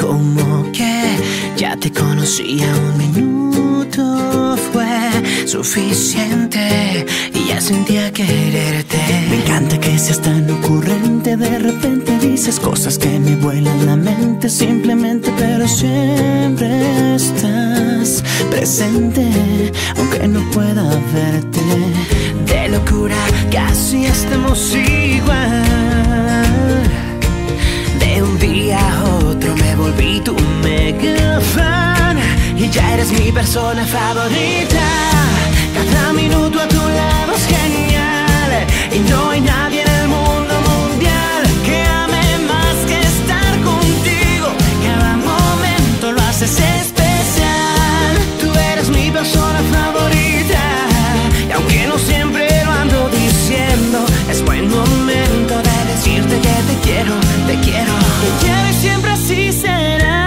como que ya te conocía. Un minuto fue suficiente y ya sentía quererte. Me encanta que seas tan ocurrente. De repente dices cosas que me vuelan la mente. Simplemente, pero siempre estás presente, aunque no pueda verte. De locura casi estamos igual. De un día a otro me volví tu mega fan y ya eres mi persona favorita. Cada minuto a tu lado es genial y no hay nadie en el mundo mundial que ame más que estar contigo. Cada momento lo haces especial. Tú eres mi persona favorita y aunque no siempre lo ando diciendo, es buen momento de decirte que te quiero, te quiero, te quiero y siempre así será.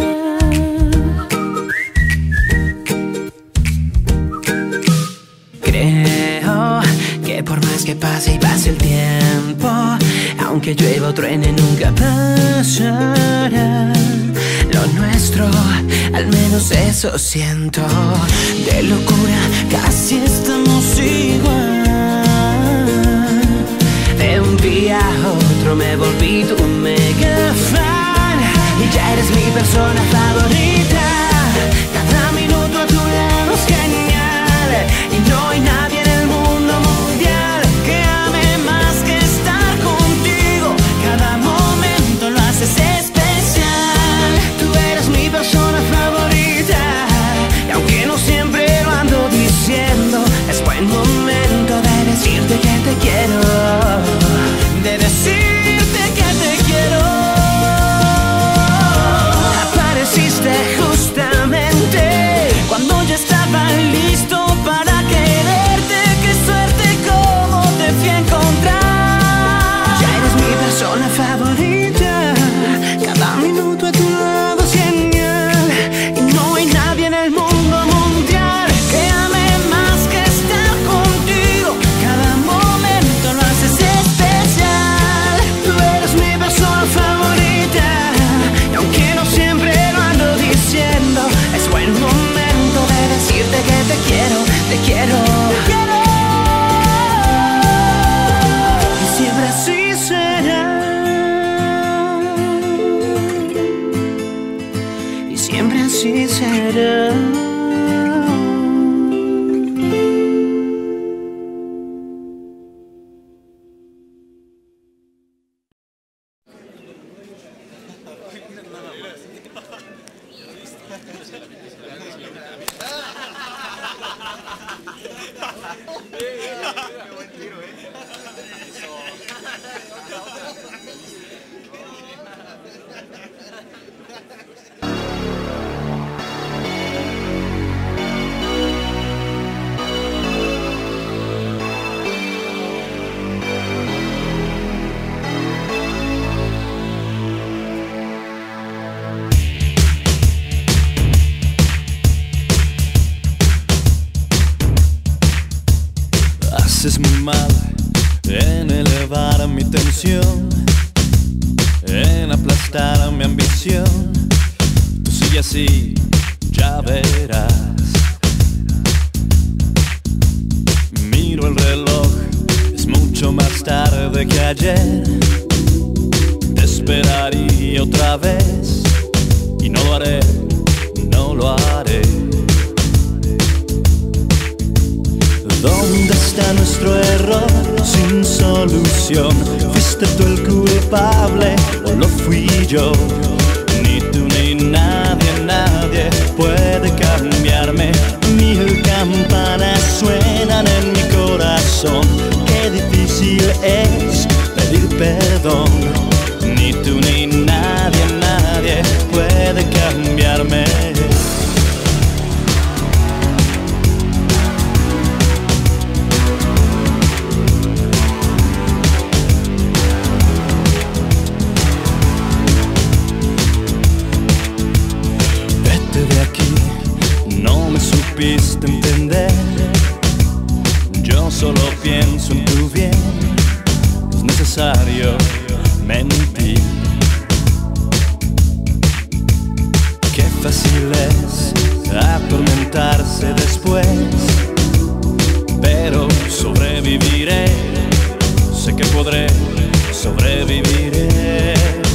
Creo que por más que pase y pase el tiempo, aunque llueva o truene nunca pasará. Lo nuestro, al menos eso siento. De locura casi estamos igual. De un día a otro me volví tu mega fan y ya eres mi persona favorita. Cada minuto a tu lado es genial y no hay nadie en el mundo mundial que ame más que estar contigo. Cada momento lo haces especial. Tú eres mi persona favorita y aunque no siempre lo ando diciendo, es buen momento de decirte que te quiero, de decirte que te quiero. Apareciste justamente cuando yo estaba listo para quererte. Qué suerte como te fui a encontrar. Ya eres mi persona favorita. Cada minuto a tu lado es genial y no hay nadie en el mundo mundial que ame más que estar contigo. Cada momento lo haces especial. Tú eres mi persona favorita y aunque no siempre lo ando diciendo, es buen momento de decirte que te quiero, te quiero, te quiero. Y siempre así será. Y siempre así será. Haces muy mal en elevar mi tensión, en aplastar mi ambición. Tú sigue así, ya verás. Miro el reloj, es mucho más tarde que ayer. Te esperaría otra vez y no lo haré, no lo haré. ¿Dónde está nuestro error sin solución? ¿Fuiste tú el culpable o lo fui yo? Ni tú ni nadie, nadie puede cambiarme. Mil campanas suenan en mi corazón. Qué difícil es pedir perdón. Ni tú ni nadie, nadie puede cambiarme. De aquí, no me supiste entender. Yo solo pienso en tu bien, no es necesario mentir. pase después, pero sobreviviré, sé que podré, sobreviviré.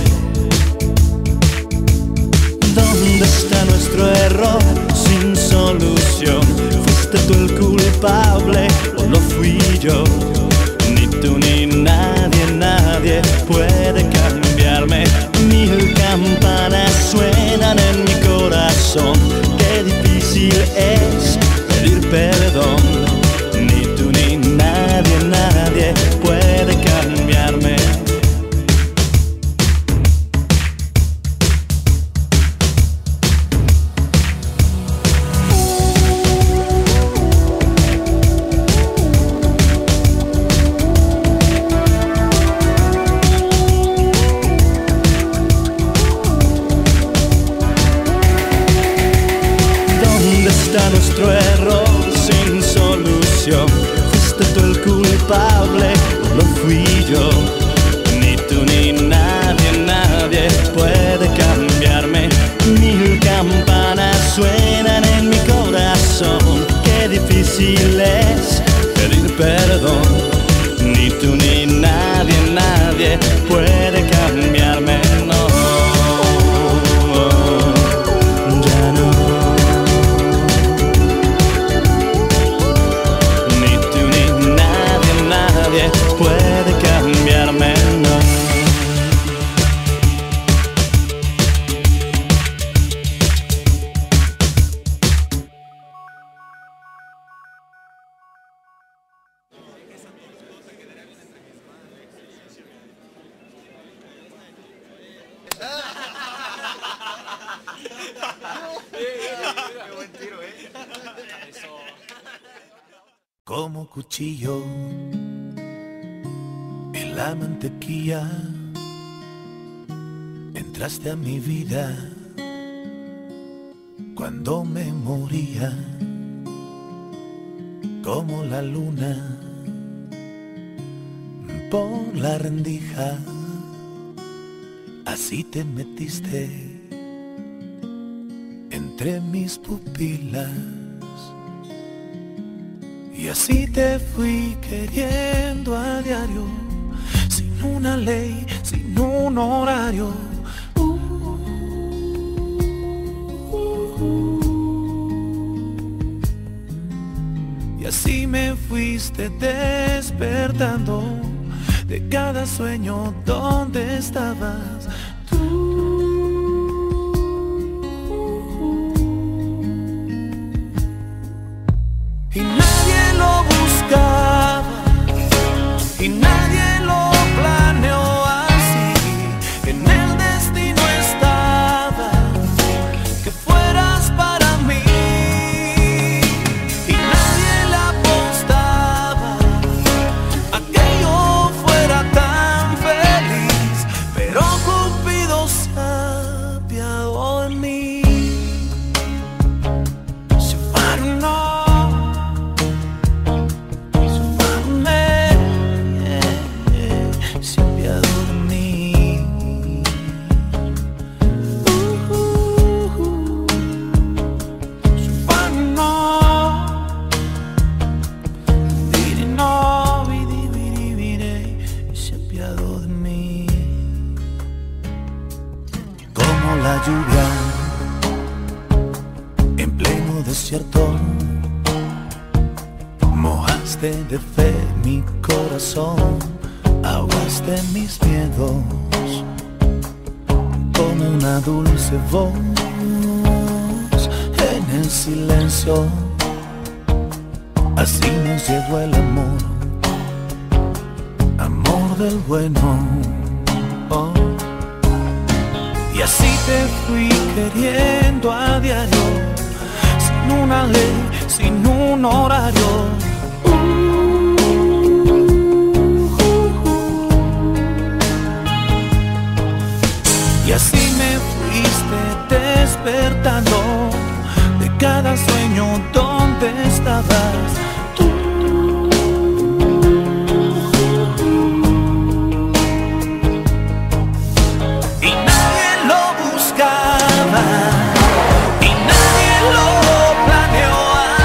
¿Dónde está nuestro error sin solución? ¿Fuiste tú el culpable o lo fui yo? Ni tú ni nadie, nadie puede cambiarme. Mil campanas suenan en mi corazón. Qué difícil es pedir perdón. Ni tú ni nadie, nadie puede cambiarme. Nuestro error sin solución. ¿Fuiste tú el culpable o lo fui yo? Ni tú ni nadie, nadie puede cambiarme. Mil campanas suenan en mi corazón. Qué difícil es pedir perdón. Ni tú ni nadie, nadie puede cambiarme, no. Puede cambiarme, no. Qué buen tiro, Como cuchillo en la mantequilla, entraste a mi vida cuando me moría. Como la luna por la rendija, así te metiste entre mis pupilas. Y así te fui queriendo a diario, sin una ley, sin un horario. Y así me fuiste despertando de cada sueño donde estabas tú. Y nadie lo buscaba, y nadie lo planeó así. En el destino estaba que fueras para mí. Y nadie le apostaba a que yo fuera tan feliz, pero Cupido se apiadó de mí. Se paró. La lluvia en pleno desierto, mojaste de fe mi corazón, ahogaste mis miedos con una dulce voz en el silencio. Así nos llegó el amor, amor del bueno. Oh. Y así te fui queriendo a diario, sin una ley, sin un horario. Y así me fuiste despertando de cada sueño donde estabas tú. Y nadie lo planeó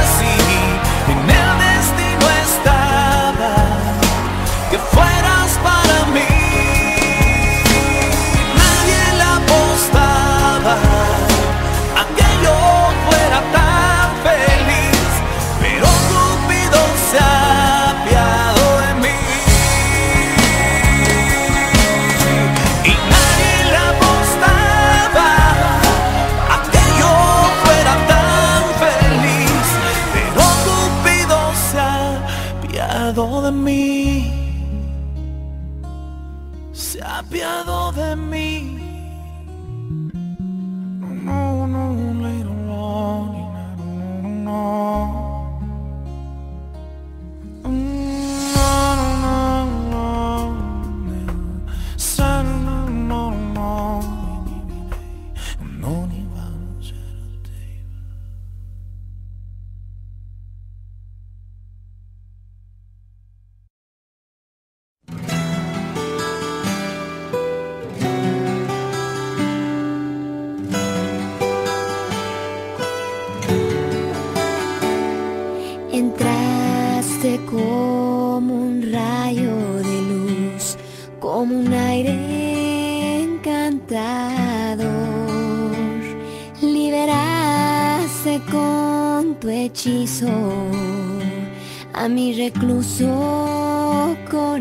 hechizo a mi recluso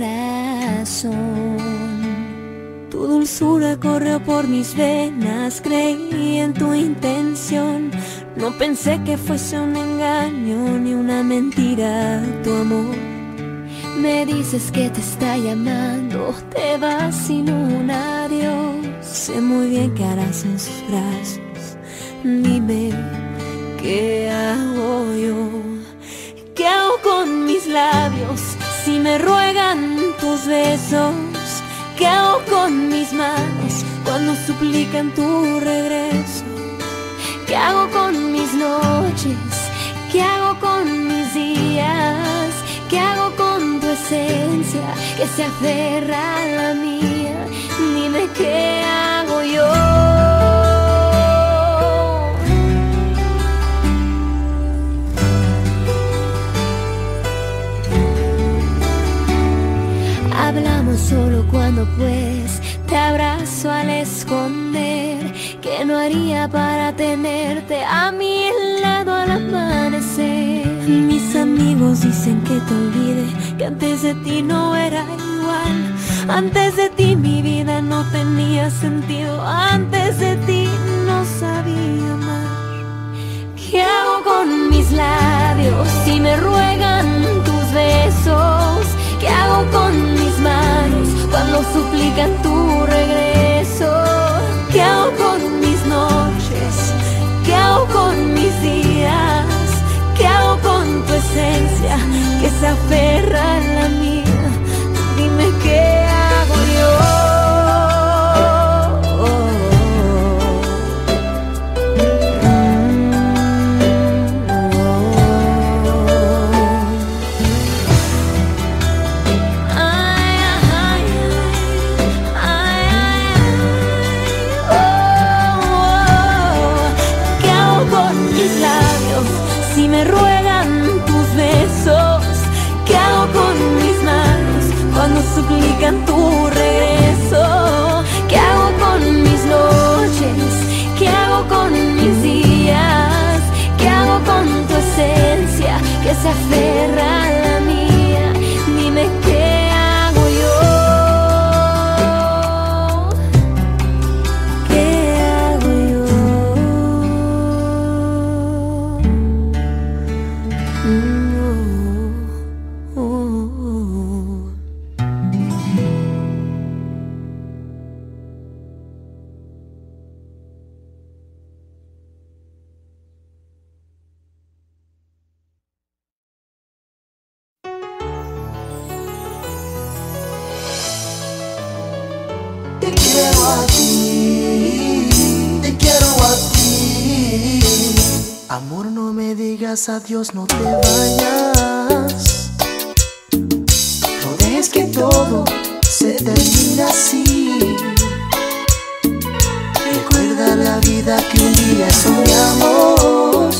corazón. Tu dulzura corrió por mis venas, creí en tu intención. No pensé que fuese un engaño ni una mentira tu amor. Me dices que te está llamando, te vas sin un adiós. Sé muy bien que harás en sus brazos. Dime, ¿qué hago yo? ¿Qué hago con mis labios si me ruegan tus besos? ¿Qué hago con mis manos cuando suplican tu regreso? ¿Qué hago con mis noches? ¿Qué hago con mis días? ¿Qué hago con tu esencia que se aferra a la mía? Dime, ¿qué hago yo? Hablamos solo cuando pues te abrazo al esconder. ¿Qué no haría para tenerte a mi lado al amanecer? Mis amigos dicen que te olvide, que antes de ti no era igual. Antes de ti mi vida no tenía sentido, antes de ti no sabía amar. ¿Qué hago con mis labios si me ruegan tus besos? ¿Qué hago con mis manos cuando suplican tu regreso? ¿Qué hago con mis noches? ¿Qué hago con mis días? ¿Qué hago con tu esencia que se aferra a la mía? Dime, ¿qué hago yo? Si me ruegan tus besos, ¿qué hago con mis manos cuando suplican tu regreso? ¿Qué hago con mis noches? ¿Qué hago con mis días? ¿Qué hago con tu esencia que se aferra a la mía? Dime, ¿qué hago yo? ¿Qué hago yo? Te quiero a ti, te quiero a ti. Amor, no me digas adiós, no te vayas. No dejes que todo se termine así. Recuerda la vida que un día soñamos.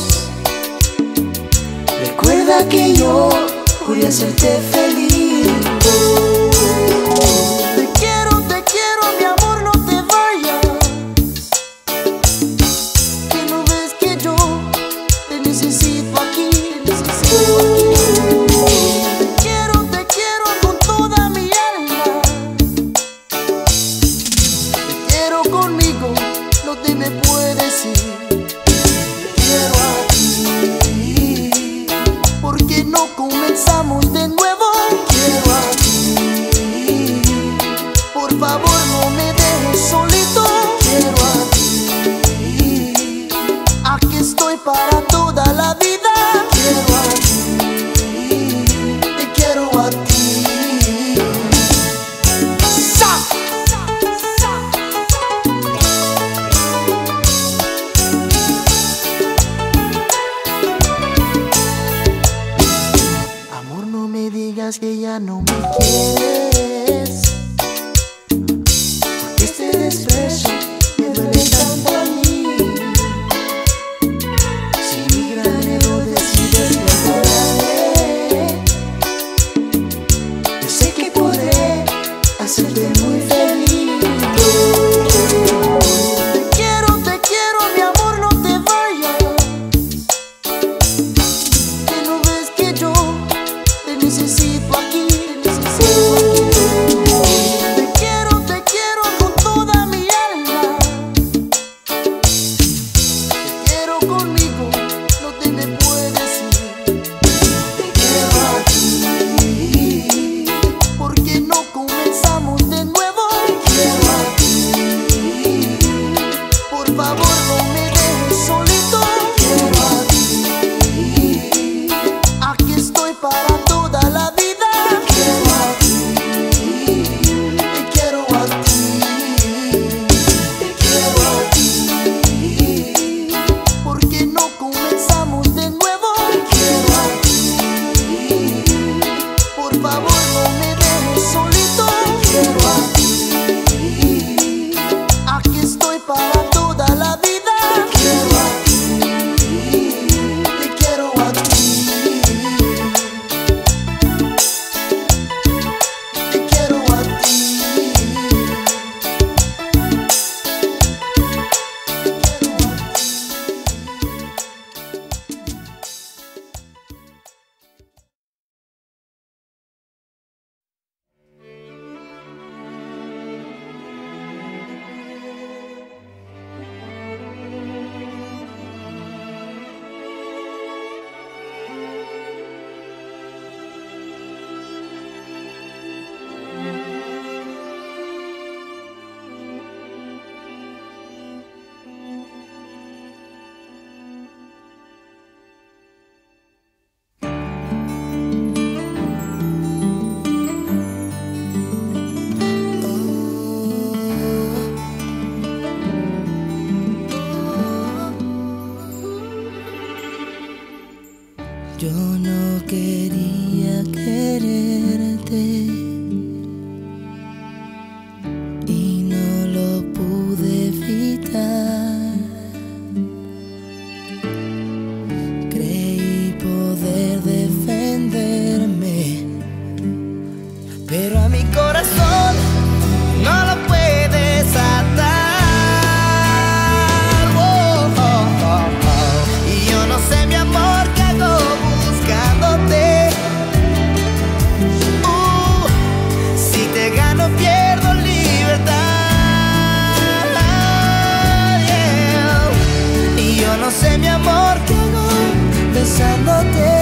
Recuerda que yo juré hacerte feliz. Para toda la vida, quiero a ti, te quiero a ti. Amor, no me digas que ya no me quieres, porque este desprecio me duele tanto a mí. Hacerte muy feliz. Te quiero, mi amor, no te vayas. favor no me dejes solito. Quiero a ti, aquí estoy para toda la vida. Quiero a ti, te quiero a ti, te quiero a ti. ¿Por qué no comenzamos de nuevo? Te quiero a ti, por favor no me dejes solito. Quiero a ti, aquí estoy para toda la vida. Quiero a ti, te quiero a ti, te quiero a ti. Yo no quería quererte y no lo pude evitar. Creí poder defenderme, pero a mi corazón no lo puedes atar. Oh, oh, oh, oh. Y yo no sé, mi amor, qué hago buscándote. Si te gano pierdo libertad. Yeah. Y yo no sé, mi amor, qué hago besándote.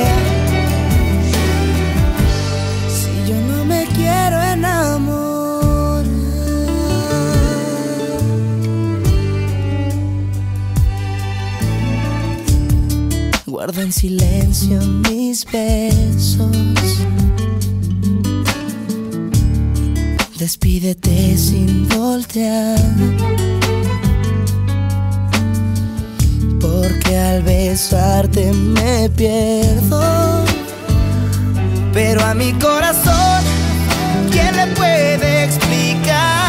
Si yo no me quiero enamorar. Guarda en silencio mis besos. Despídete sin voltear, porque al besarte me pierdo. Pero a mi corazón, ¿quién le puede explicar?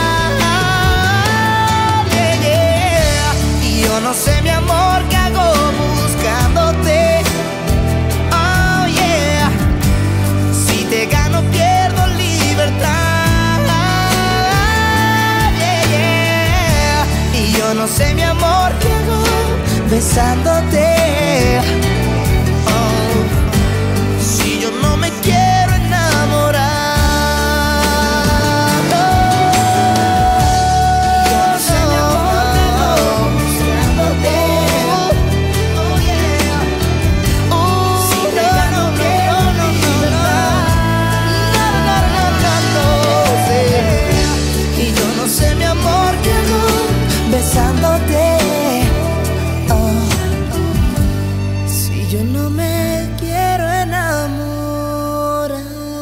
Yeah, yeah. Y yo no sé, mi amor, qué hago buscándote. Oh yeah. Si te gano pierdo libertad. Yeah, yeah. Y yo no sé, mi amor, qué hago besándote. Oh. Si yo no me quiero enamorar. Yo no sé, mi amor, qué hago buscándote. Oh yeah. Si te gano pierdo libertad. Y yo no sé, mi amor, qué hago besándote. Oh. Si yo no me quiero enamorar.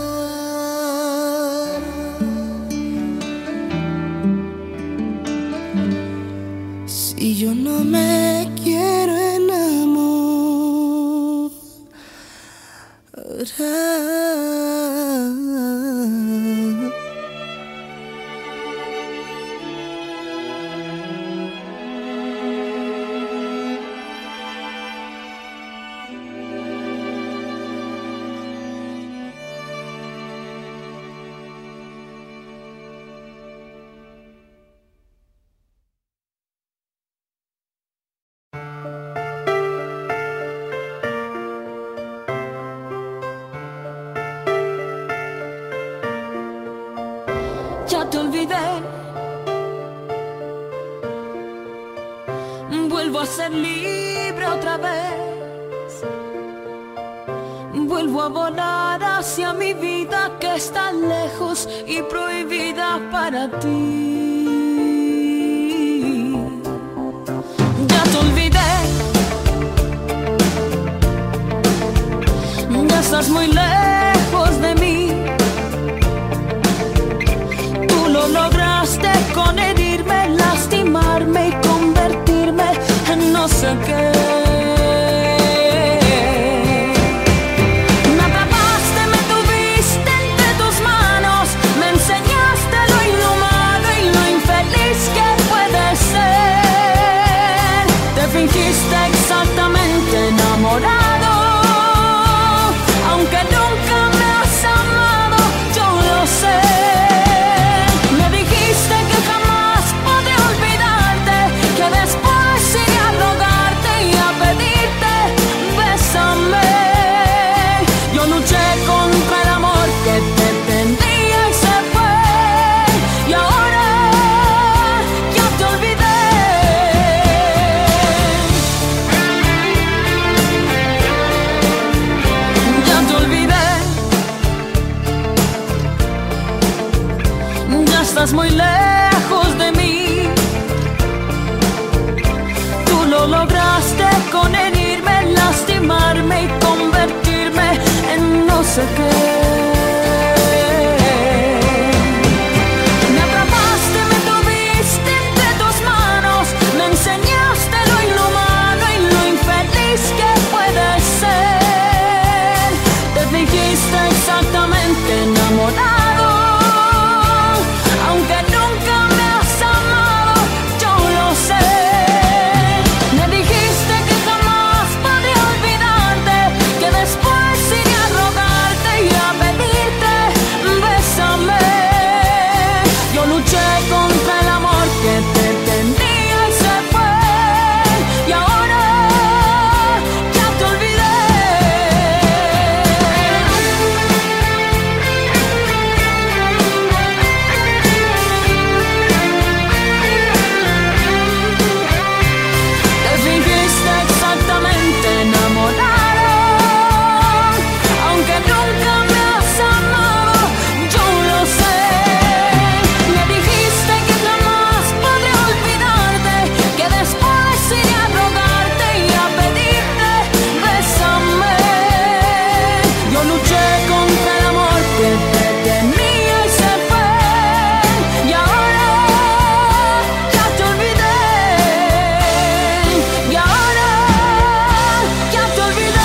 Si yo no me quiero enamorar. Ya te olvidé. Vuelvo a ser libre otra vez. Vuelvo a volar hacia mi vida que está lejos y prohibida para ti. dijiste exactamente enamorado, aunque nunca me has amado, yo lo sé. Me dijiste que jamás podré olvidarte, que después iré a rogarte y a pedirte, bésame. Yo luché contra el amor que te tendría y se fue, y ahora ya te olvidé. Ya te olvidé. Ya estás muy lejos de mí. Tú lo lograste con herirme, lastimarme y convertirme en no sé qué. Me atrapaste, me tuviste entre tus manos, me enseñaste lo inhumano y lo infeliz que puede ser. Te dijiste exactamente enamorado, aunque nunca me has amado, yo lo sé. Me dijiste que jamás podría olvidarte, que después iré a rogarte y a pedirte, bésame. Yo luché contra el amor que te tendría y se fue, y ahora ya te olvidé. Te fingiste exactamente enamorado, aunque nunca me has amado, yo lo sé. Me dijiste que jamás podré olvidarte, que después iré a rogarte y a pedirte, bésame. Yo luché contra el amor que te tenía y se fue, y ahora ya te olvidé. Y ahora ya te olvidé.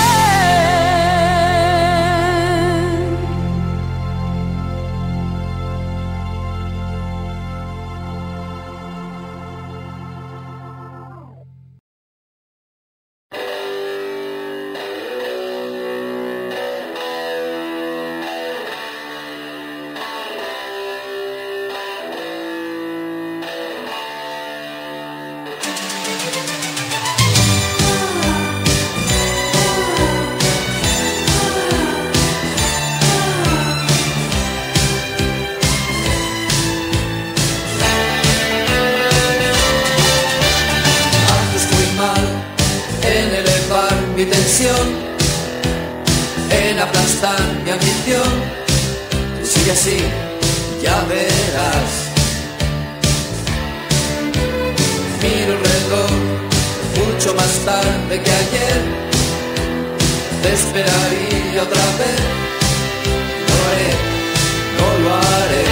Antes fui mal en elevar mi tensión, en aplastar mi ambición. Tú sigue así, ya verás. Miro el reloj mucho más tarde que ayer. Te esperaría otra vez. No lo haré, no lo haré.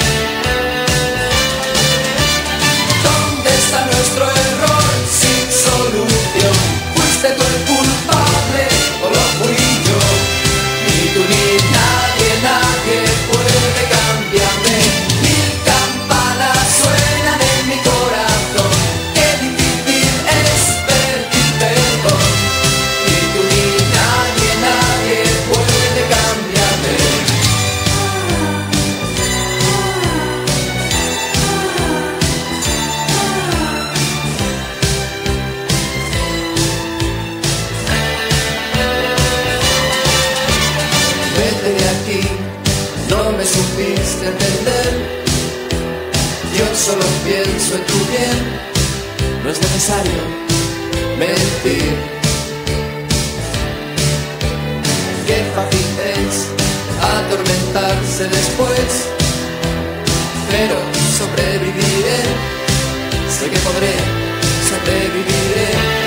¿Dónde está nuestro error sin solución? ¿Fuiste tú el culpable o lo fui yo? Ni tú ni nadie, nadie puede cambiarme. Mil campanas suenan en mi corazón. Qué difícil es pedir perdón. Ni tú ni nadie, nadie puede cambiarme. Vete de aquí, no me supiste entender. Yo solo pienso en tu bien, no es necesario mentir. Qué fácil es atormentarse después, pero sobreviviré, sé que podré, sobreviviré.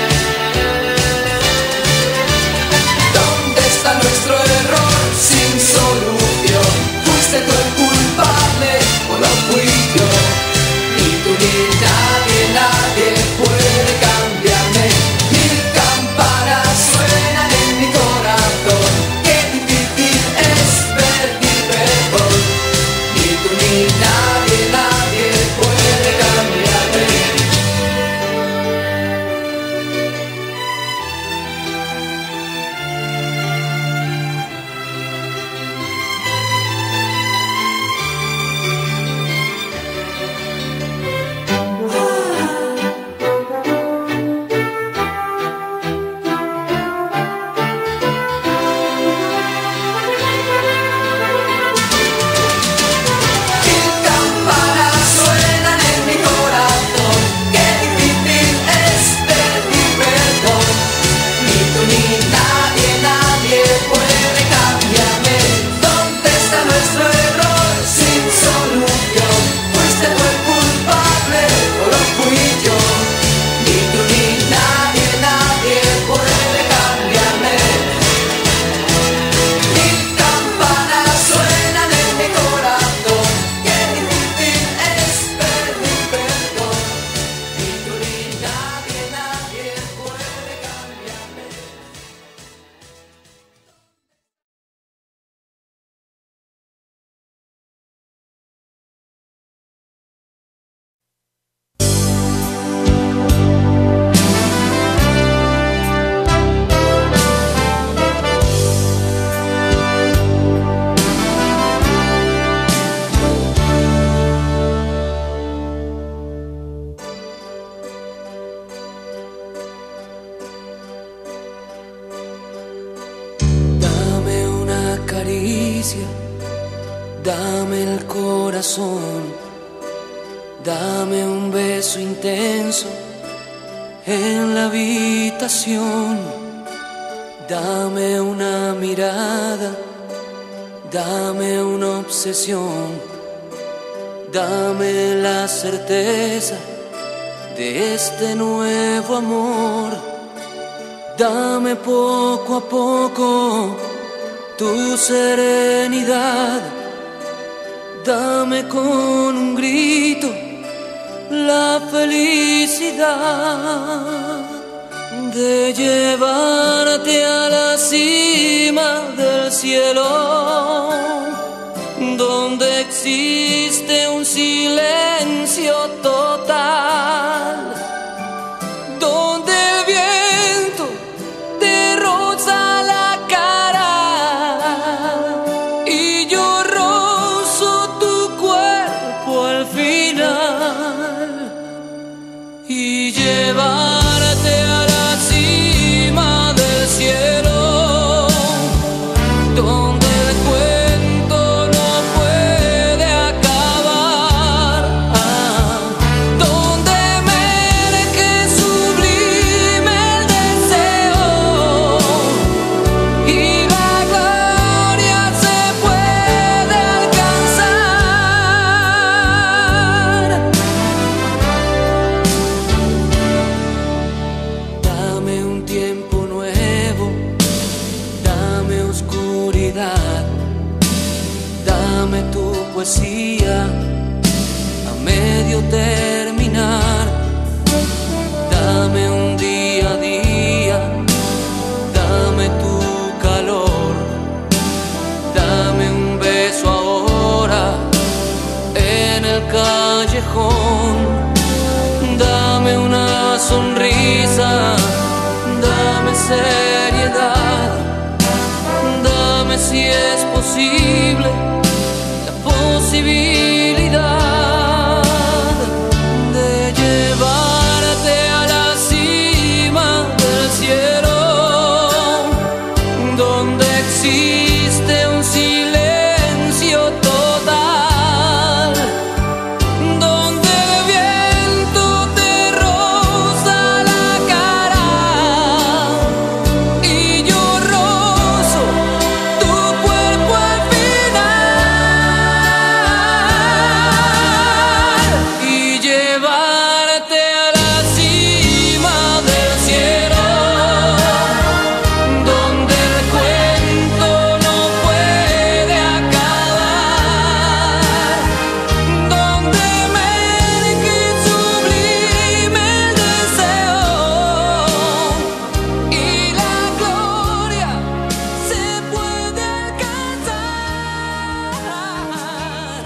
¿Dónde está nuestro error sin solución? ¿Fuiste tú el culpable o lo fui yo? Ni tú ni nadie, nadie puede cambiarme. Mil campanas suenan en mi corazón. Qué difícil es pedir perdón. Ni tú ni nadie, nadie puede cambiarme. caricia, dame el corazón, dame un beso intenso en la habitación, dame una mirada, dame una obsesión, dame la certeza de este nuevo amor, dame poco a poco tu serenidad, dame con un grito la felicidad de llevarte a la cima del cielo, donde existe un silencio total, donde el viento te roza la cara y yo rozo tu cuerpo al final, y llevarte a la cima del cielo, donde el cuento no puede acabar, donde emerge sublime el deseo y la gloria se puede alcanzar. Dame un tiempo nuevo, dame oscuridad, dame tu poesía a medio terminar, dame un día a día, dame tu calor, dame un beso ahora en el callejón, dame una sonrisa, dame seriedad, dame si es posible la posibilidad de llevarte a la cima del cielo, donde existe un silencio total, donde el viento te roza la cara y yo rozo tu cuerpo al final, y llevarte a la cima del cielo, donde el cuento no puede acabar, donde emerge sublime el deseo y la gloria se puede alcanzar.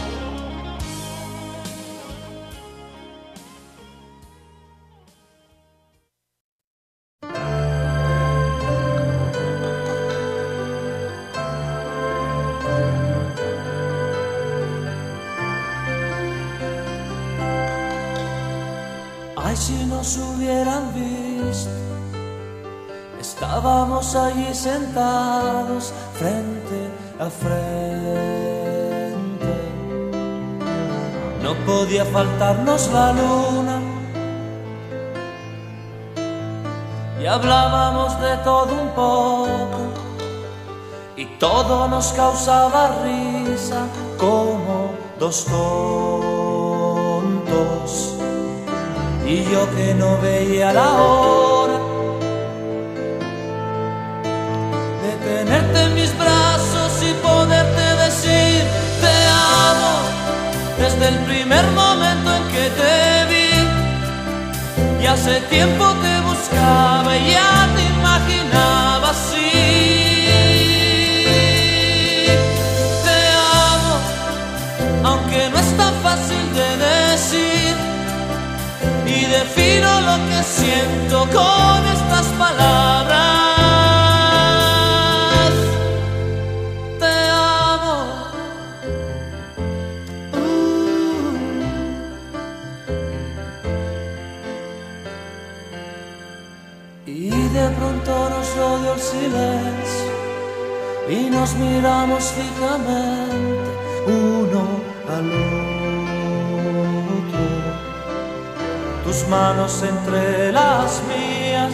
Ay, si nos hubieran visto, estábamos allí sentados frente a frente. No podía faltarnos la luna y hablábamos de todo un poco y todo nos causaba risa como dos tontos. Y yo que no veía la hora de tenerte en mis brazos y poderte decir te amo desde el primer momento en que te vi. Y hace tiempo te buscaba y ya te imaginaba así. Te amo, aunque no es tan fácil de decir. Y defino lo que siento con estas palabras. Te amo. Y de pronto nos rodeó el silencio y nos miramos fijamente uno al otro. Tus manos entre las mías.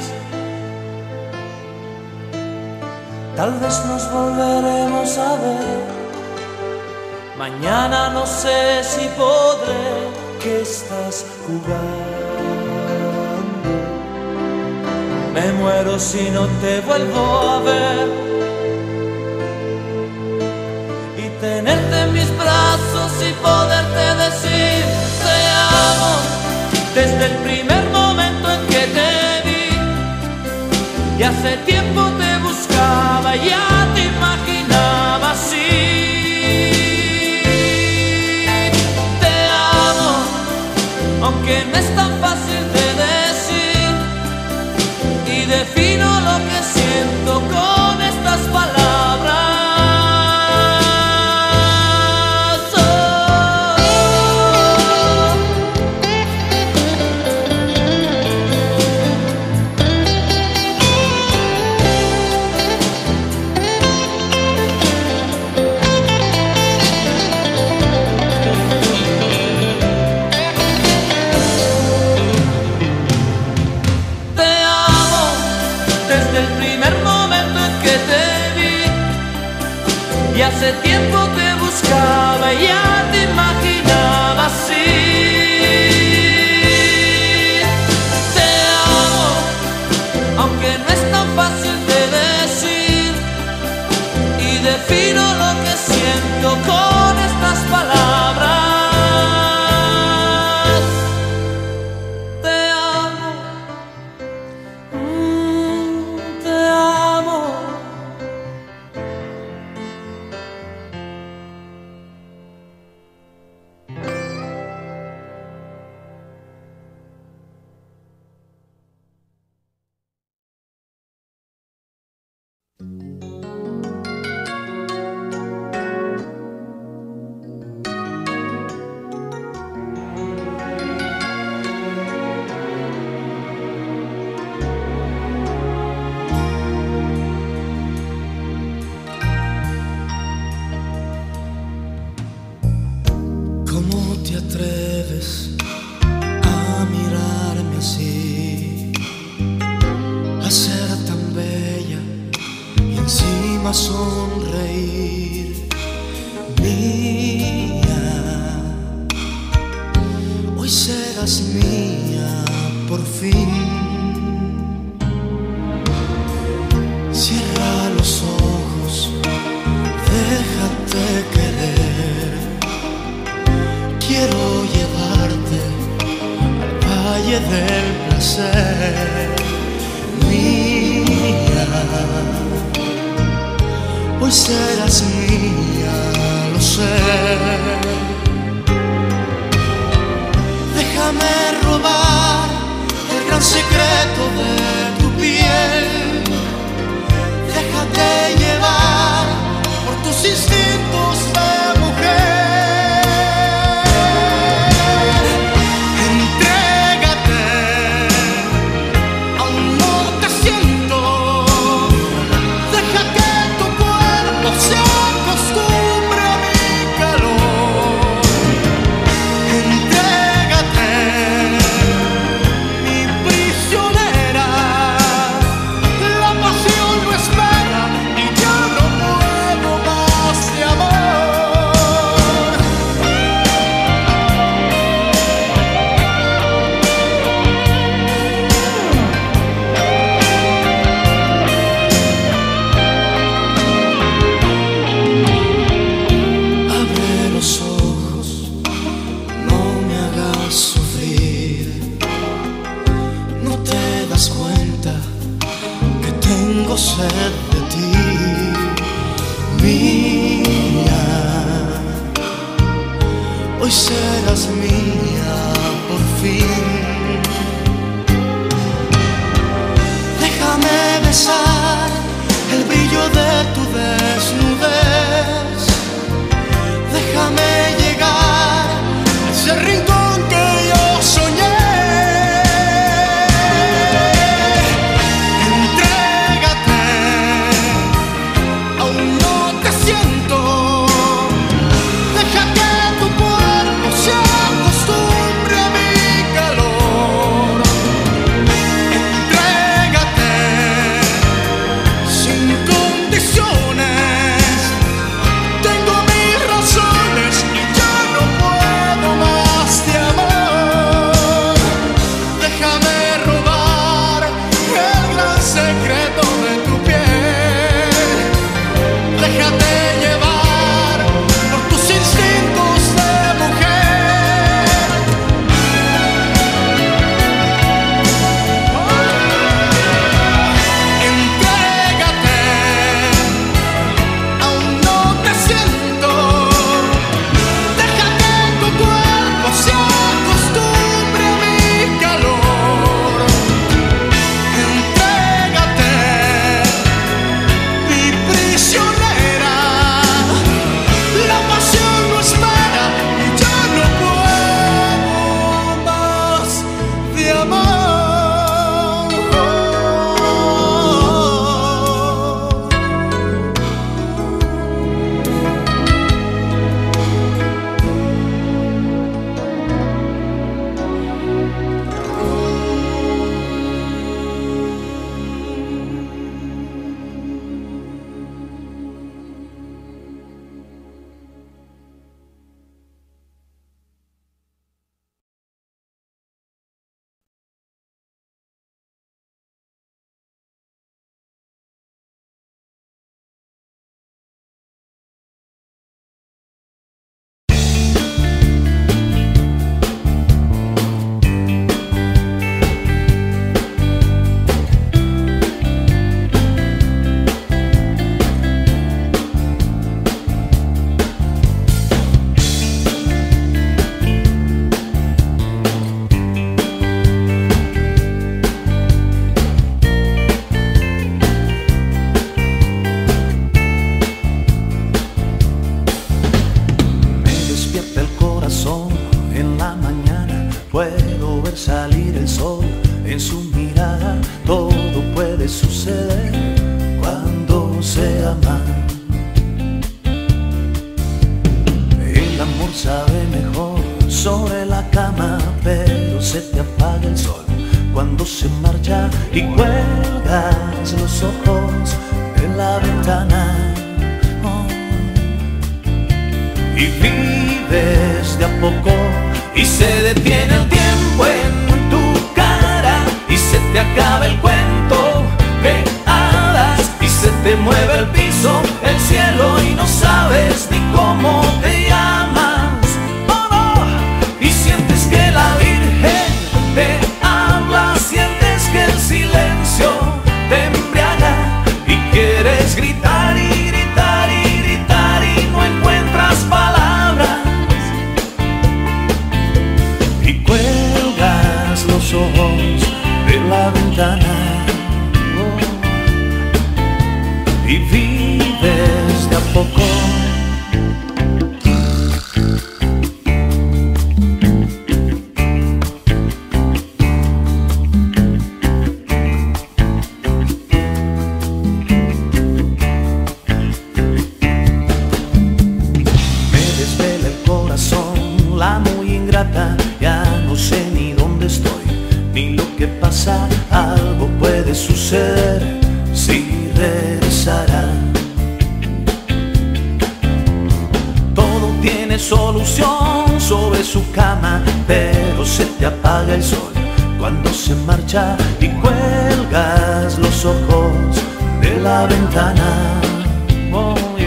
Tal vez nos volveremos a ver. Mañana no sé si podré. ¿Qué estás jugando? Me muero si no te vuelvo a ver. Y tenerte en mis brazos y poderte decir te amo. Desde el primer momento en que te vi. Y hace tiempo te buscaba, ya te imaginaba así. Te amo, aunque no es tan fácil de decir. Y defino lo que siento con estas palabras. Y hace tiempo te buscaba y ya te imaginaba así. Te amo, aunque no es tan fácil de decir. Y defino lo que siento con estas palabras. Te amo, te amo. ¿Cómo te atreves a mirarme así? A ser tan bella y encima sonreír. Mía, hoy serás mía por fin. Cierra los ojos, déjate querer. Quiero llevarte al valle del placer. Mía, hoy serás mía, lo sé. Déjame robar el gran secreto de tu piel. Déjate llevar por tus instintos de mujer. Sed de ti, mía, hoy serás mía por fin. Déjame besar el brillo de tu desnudez. Déjame llegar a ese rincón que yo soñé. Oh no. mirada, todo puede suceder cuando se ama. El amor sabe mejor sobre la cama, pero se te apaga el sol cuando se marcha y cuelgas los ojos de la ventana. Y vives de a poco y se detiene el tiempo en tu cara y se te acaba el cuento de hadas y se te mueve el piso, el cielo y no sabes ni cómo te llamas. Oh, no. Y sientes que la Virgen te habla, sientes que el silencio te embriaga y quieres gritar y gritar y gritar y no encuentras palabras y cuelgas los ojos de la ventana. Y vives de a poco. Me desvela el corazón, la muy ingrata, ya no sé ni dónde estoy, ni lo que pasa, algo puede suceder si regresará. Todo tiene solución sobre su cama, pero se te apaga el sol cuando se marcha y cuelgas los ojos de la ventana. Oh, yeah.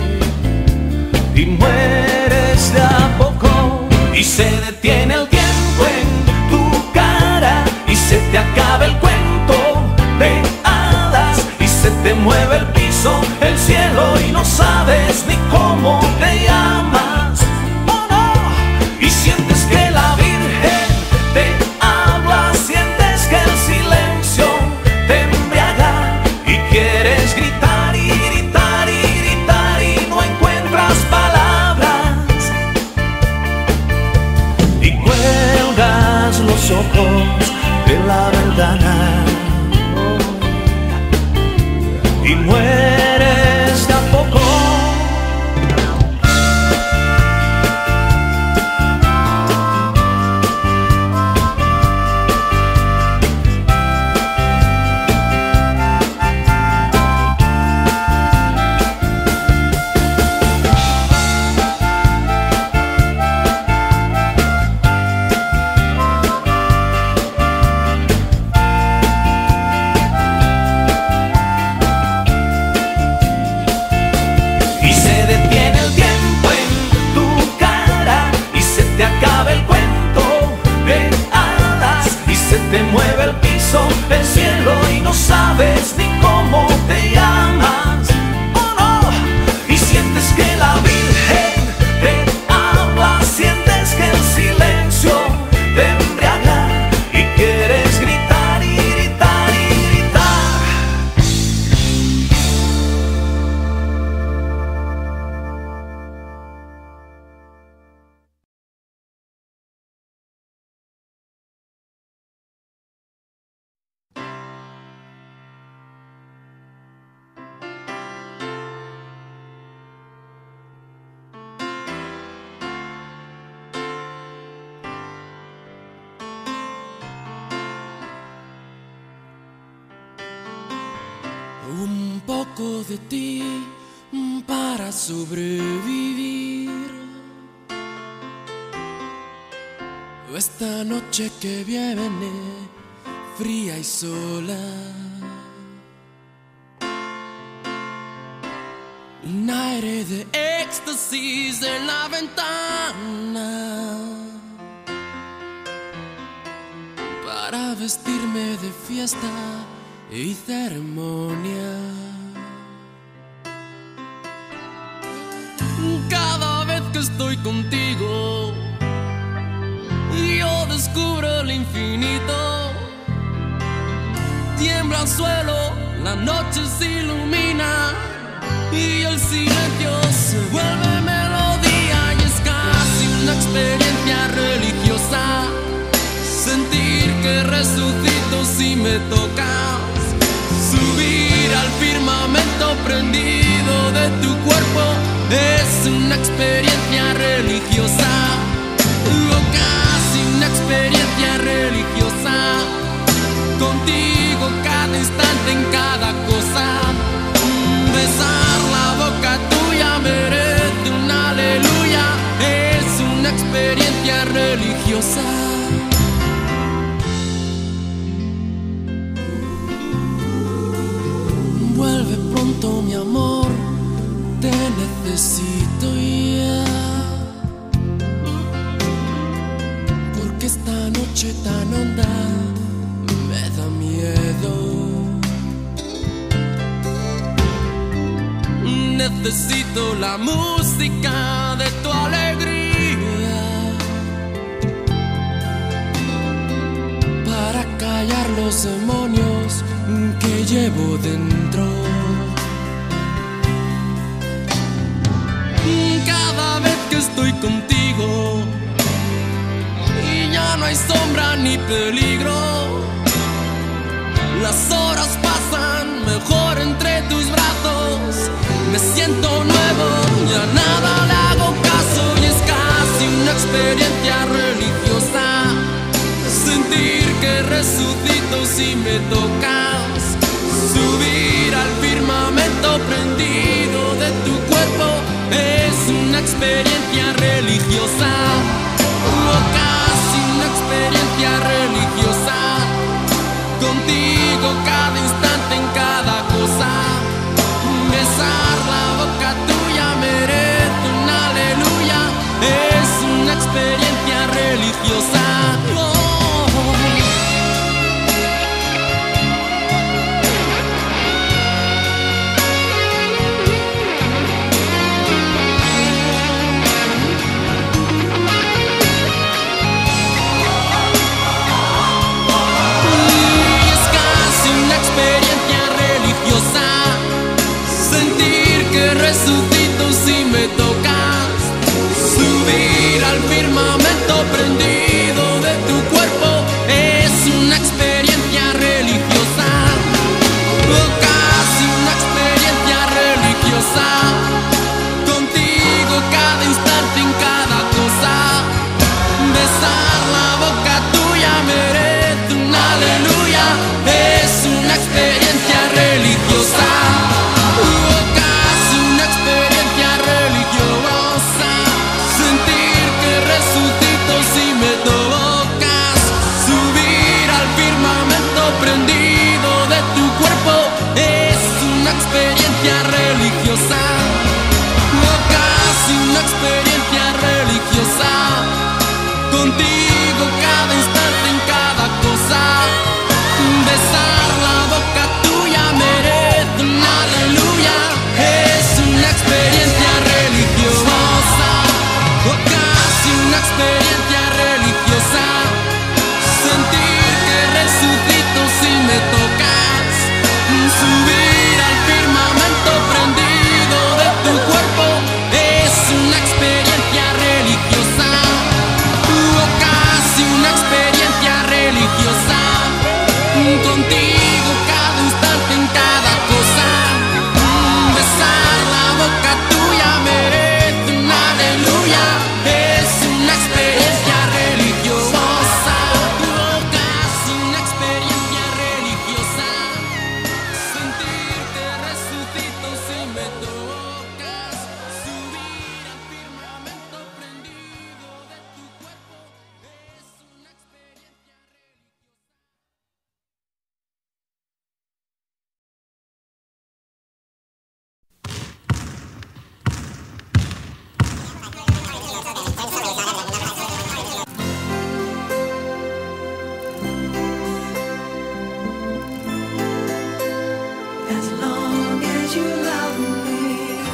Y mueres de a poco y se detiene el tiempo en tu cara y se te acaba el cuento de se te mueve el piso, el cielo y no sabes ni cómo te llamas. Oh, no. Y sientes que la Virgen te habla, sientes que el silencio te embriaga y quieres gritar y gritar y gritar y no encuentras palabras y cuelgas los ojos de la ventana. Y mueres de a poco. Te mueve el piso, el cielo y no sabes ni cómo te llamas. Oh, no. Y sientes que la Virgen te habla, sientes que el silencio te embriaga y quieres gritar y gritar y gritar. Un poco de ti para sobrevivir. Esta noche que viene, fría y sola. Un aire de éxtasis en la ventana para vestirme de fiesta y ceremonia. Cada vez que estoy contigo, yo descubro el infinito. Tiembla el suelo, la noche se ilumina y el silencio se vuelve melodía y es casi una experiencia religiosa. Sentir que resucito si me tocas. Subir al firmamento prendido de tu cuerpo es una experiencia religiosa, o casi una experiencia religiosa. Contigo cada instante en cada cosa. Besar la boca tuya merece un aleluya. Es una experiencia religiosa. Vuelve pronto, mi amor, te necesito ya. Porque esta noche tan honda me da miedo. Necesito la música de tu alegría para callar los demonios que llevo dentro. Cada vez que estoy contigo y ya no hay sombra ni peligro, las horas pasan mejor entre tus brazos. Me siento nuevo, ya nada le hago caso y es casi una experiencia religiosa. Sentir que resucito si me tocas. Subir al firmamento prendido de tu cuerpo es una experiencia religiosa, o casi una experiencia religiosa. Contigo cada instante en cada cosa. Besar la boca tuya merece un aleluya. Es una experiencia religiosa. Resucito si me tocas. Subir al firmamento prendido de tu cuerpo es una experiencia religiosa, o casi una experiencia religiosa. Contigo cada instante en cada cosa. Besar la boca tuya merece un aleluya. Es una experiencia religiosa. Si me tocas, subir al firmamento prendido de tu cuerpo es una experiencia religiosa, o casi una experiencia religiosa. Contigo cada instante en cada cosa. Besar la boca tuya merece un aleluya. Es una experiencia religiosa, o casi una experiencia religiosa. Sentir que resucito si me tocas. Subir al firmamento prendido de tu cuerpo es una experiencia religiosa, o casi una experiencia religiosa. Contigo cada instante en cada cosa. Besar la boca tuya merece un aleluya. Es una experiencia religiosa, o casi una experiencia religiosa. Sentir que resucito si me tocas. Subir al firmamento prendido de tu cuerpo es una experiencia religiosa. As long as you love me.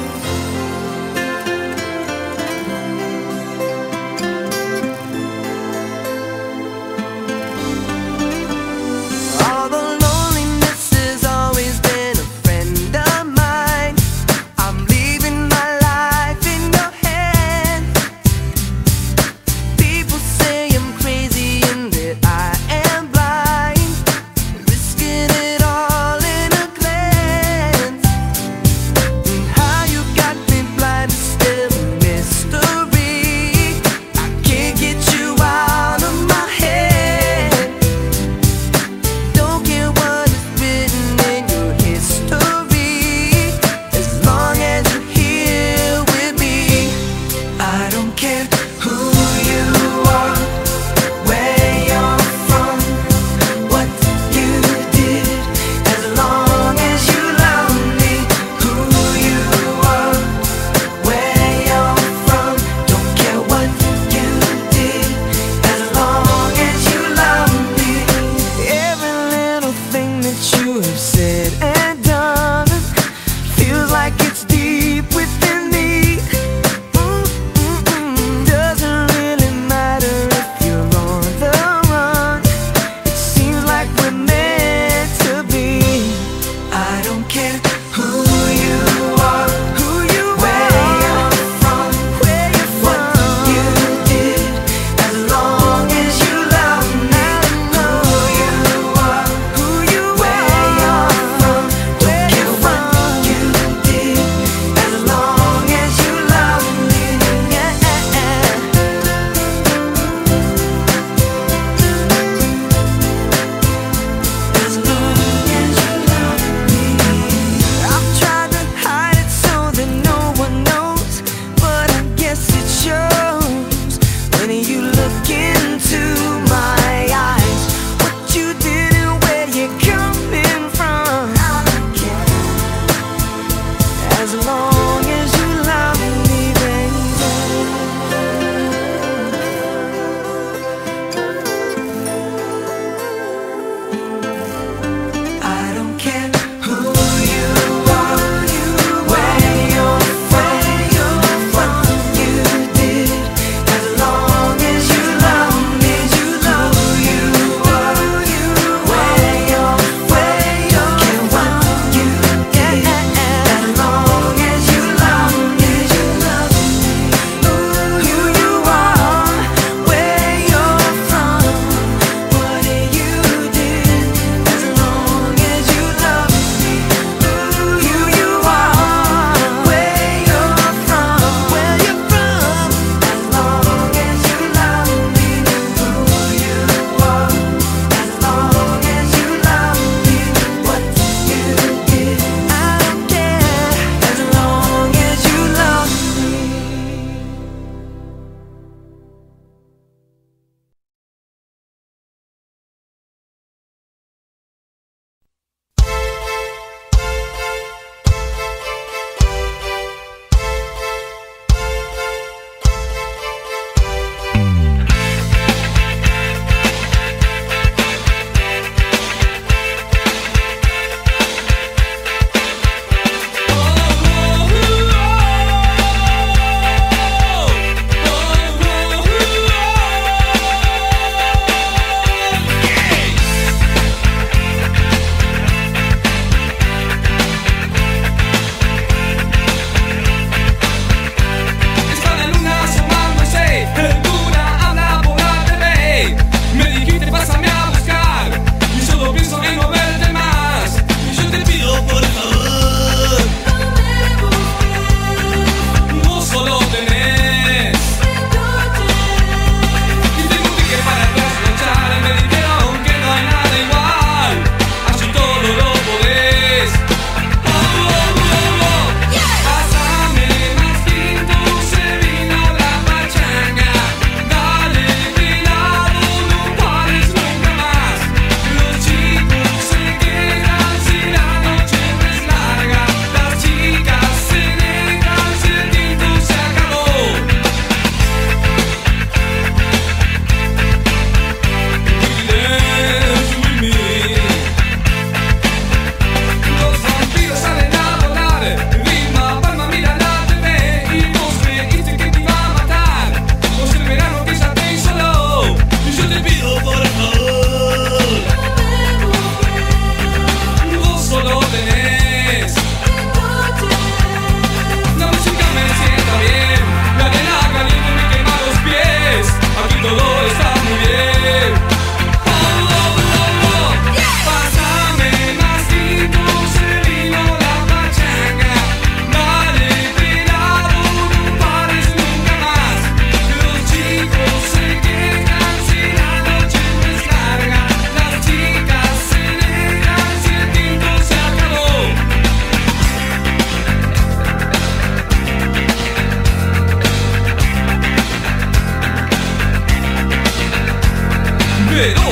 Although loneliness has always been a friend of mine, I'm leaving my life in your hands. People say I'm crazy and that I am blind.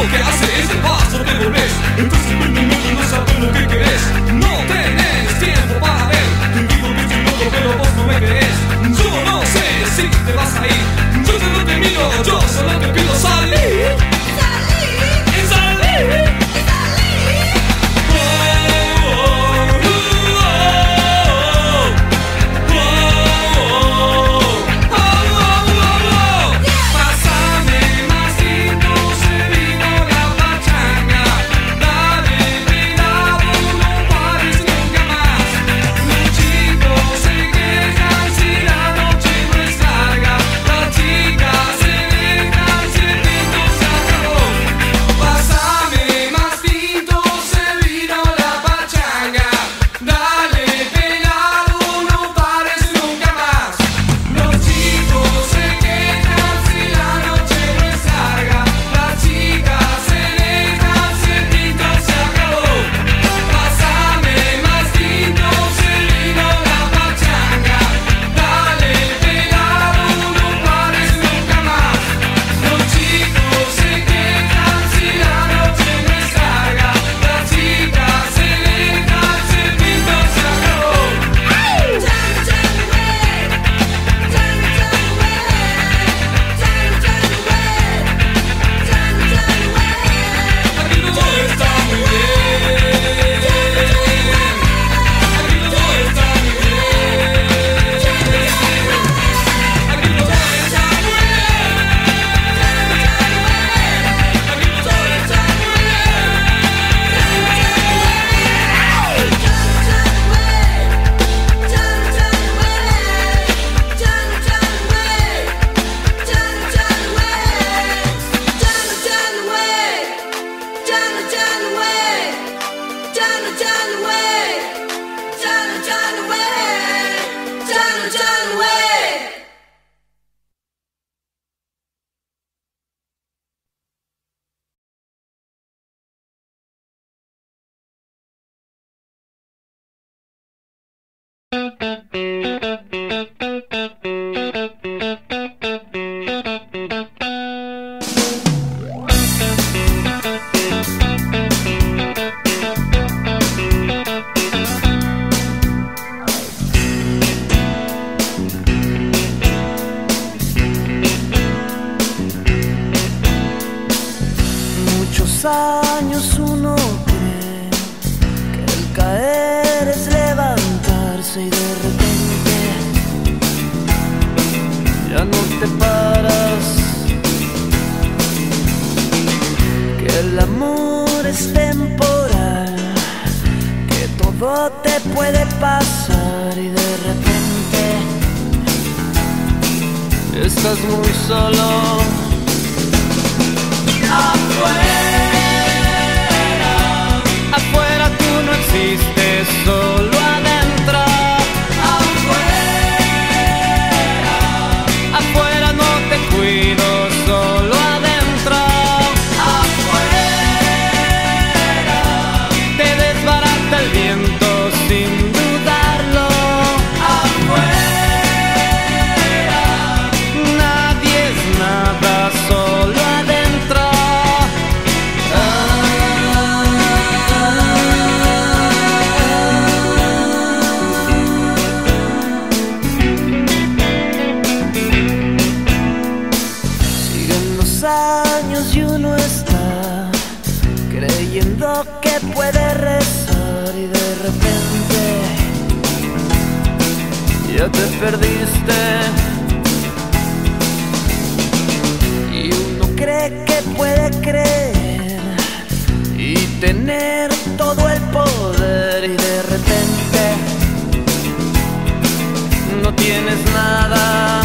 que hace es el paso que volvés. Entonces vente y no sabes lo que querés. No tenés tiempo para ver. Te digo que estoy loco pero vos no me crees. Yo no sé si te vas a ir. Yo ya no te miro, yo solo te pido salir. Años uno cree que el caer es levantarse y de repente ya no te paras, que el amor es temporal, que todo te puede pasar y de repente estás muy solo. Afuera tú no existes, solo adentro. Afuera no te cuido, solo adentro. Te desbarata el viento sin dudarlo. Nadie es nada, solo adentro. Años y uno está creyendo que puede rezar y de repente ya te perdiste y uno cree que puede creer y tener todo el poder y de repente no tienes nada.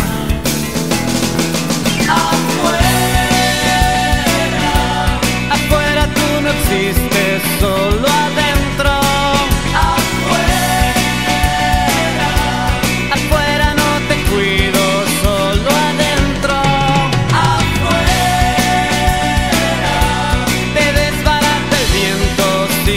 Afuera tú no existes, solo adentro. Afuera no te cuido, solo adentro. Te desbarata el viento.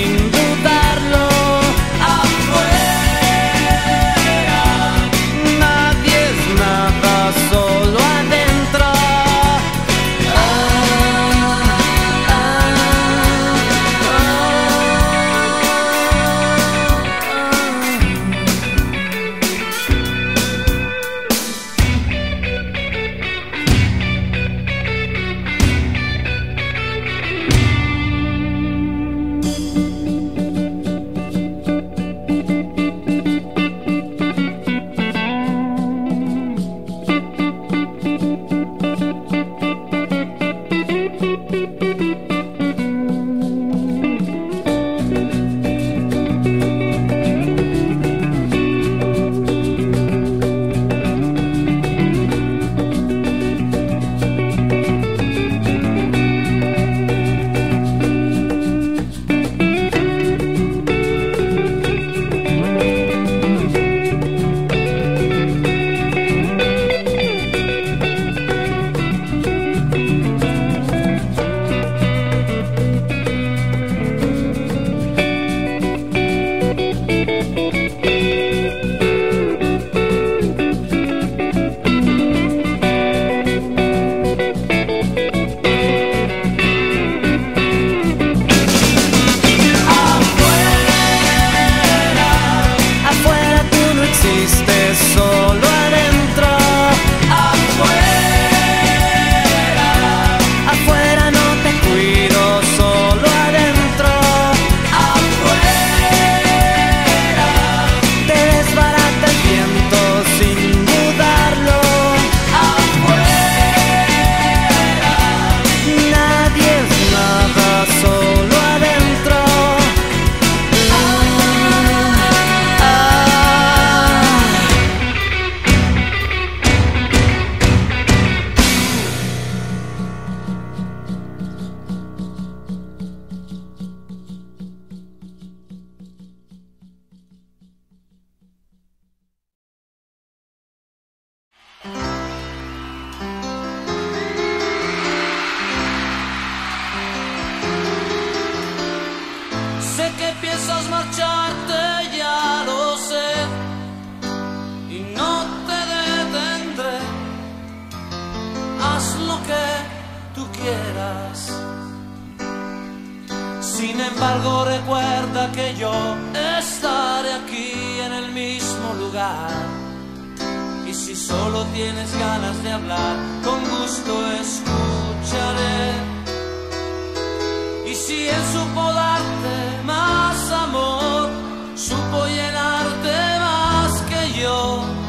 piensas marcharte, ya lo sé, y no te detendré. Haz lo que tú quieras. Sin embargo, recuerda que yo estaré aquí en el mismo lugar. Y si solo tienes ganas de hablar, con gusto escucharé. Y si él supo darte más amor, supo llenarte más que yo,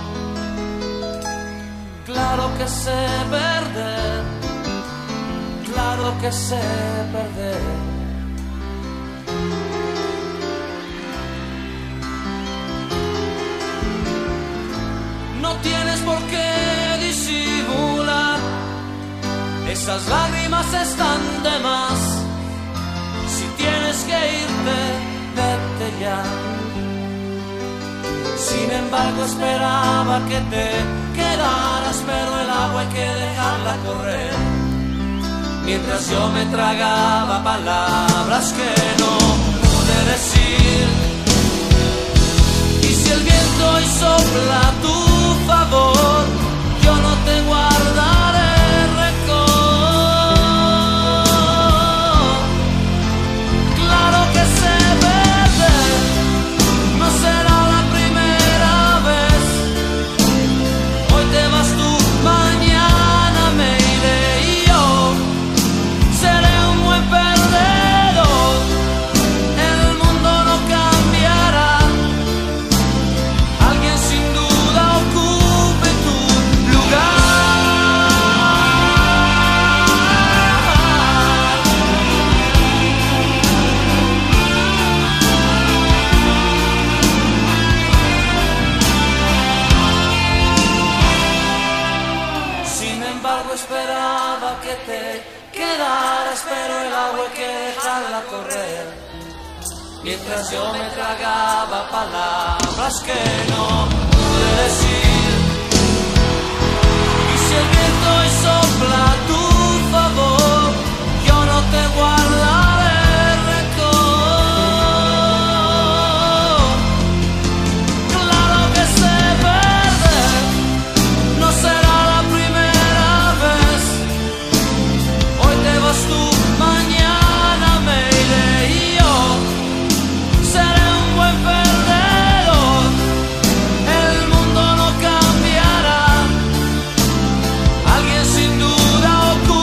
claro que sé perder, claro que sé perder. No tienes por qué disimular, esas lágrimas están de más. Si tienes que irte, vete ya. Sin embargo, esperaba que te quedaras, pero el agua hay que dejarla correr. Mientras yo me tragaba palabras que no pude decir. Y si el viento hoy sopla a tu favor, yo no te guardaré rencor. Claro que sé perder, no será la primera vez. Hoy te vas tú, mañana me iré y yo seré un buen perdedor. El mundo no cambiará, alguien sin duda ocupe tu lugar. Sin embargo, esperaba que te quedaras, pero el agua hay que dejarla correr. Mientras yo me tragaba palabras que no pude decir. Y si el viento hoy sopla a tu favor, yo no te guardaré rencor. Claro que sé perder, no será la primera vez. Hoy te vas tú, mañana me iré y yo seré un buen perdedor. El mundo no cambiará, alguien sin duda oculta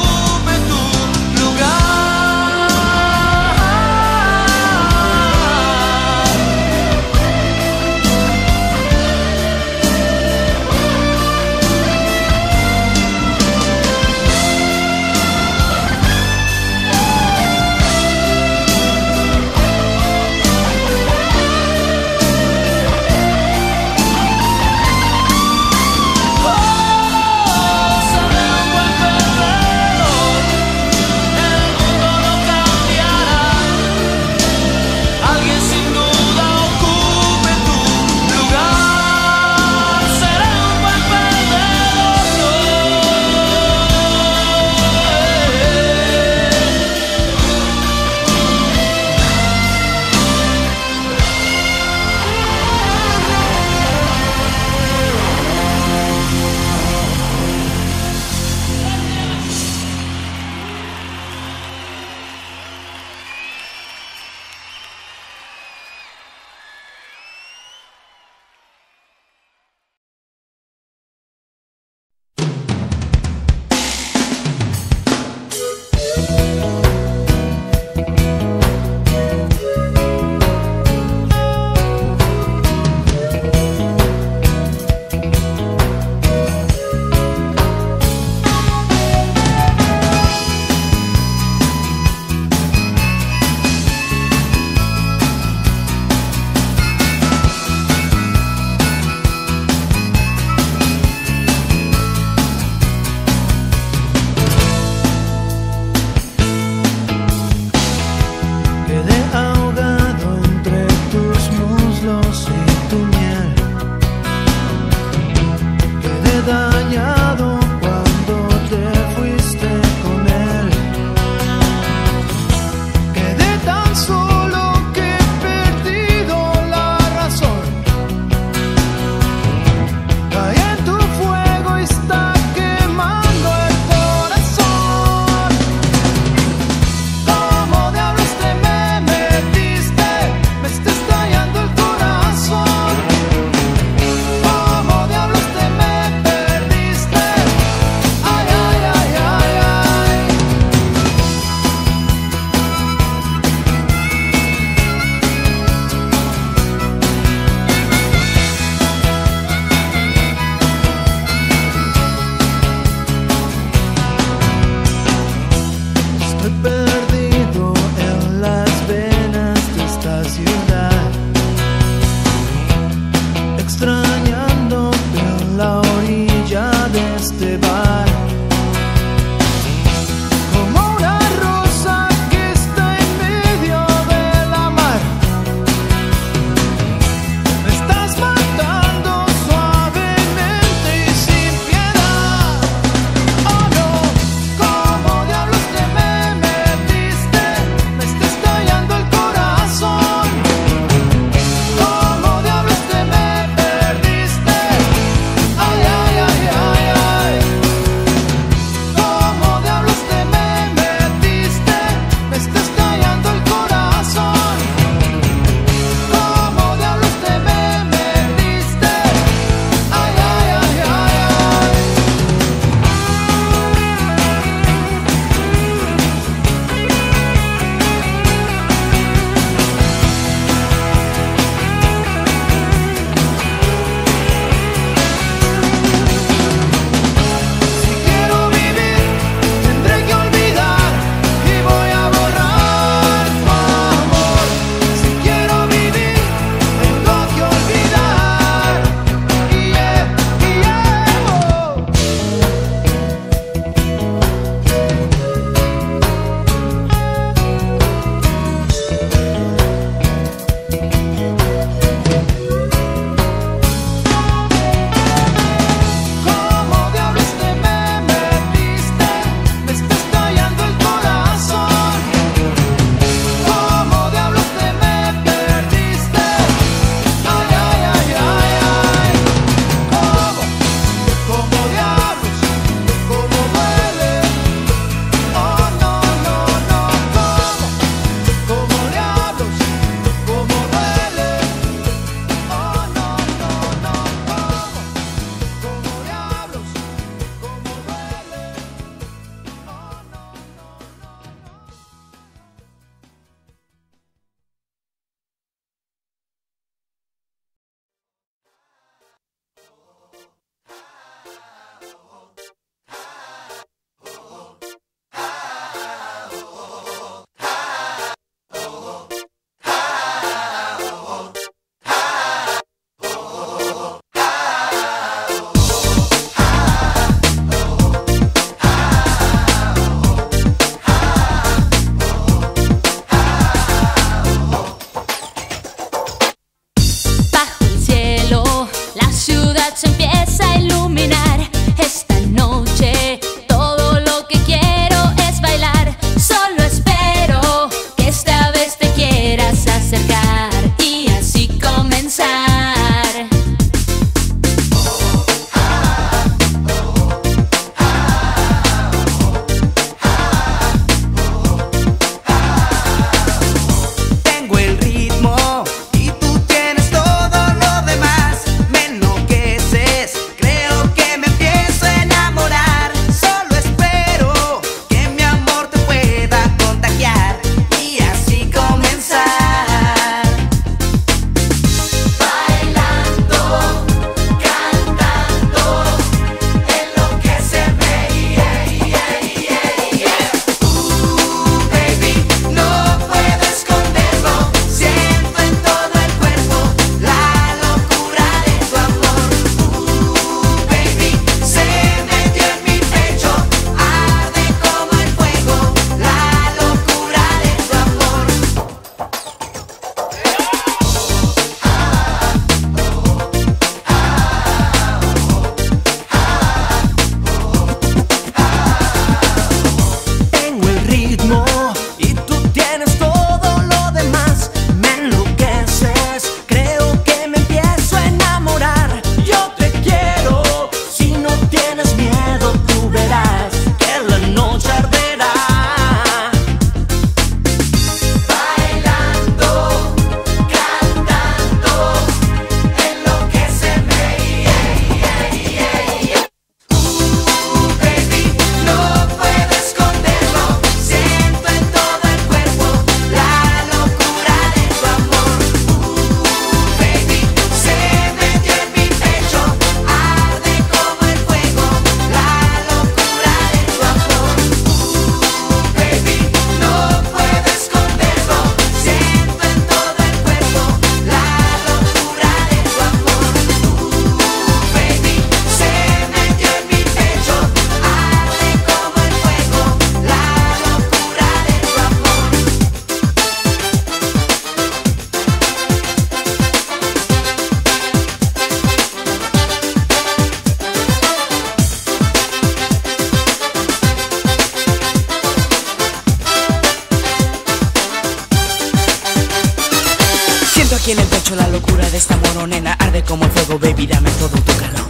aquí en el pecho la locura de esta amor, nena. Arde como el fuego, baby, dame todo tu calor.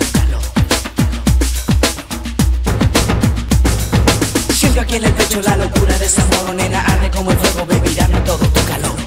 Siento aquí en el pecho la locura de esta amor, nena. Arde como el fuego, baby, dame todo tu calor.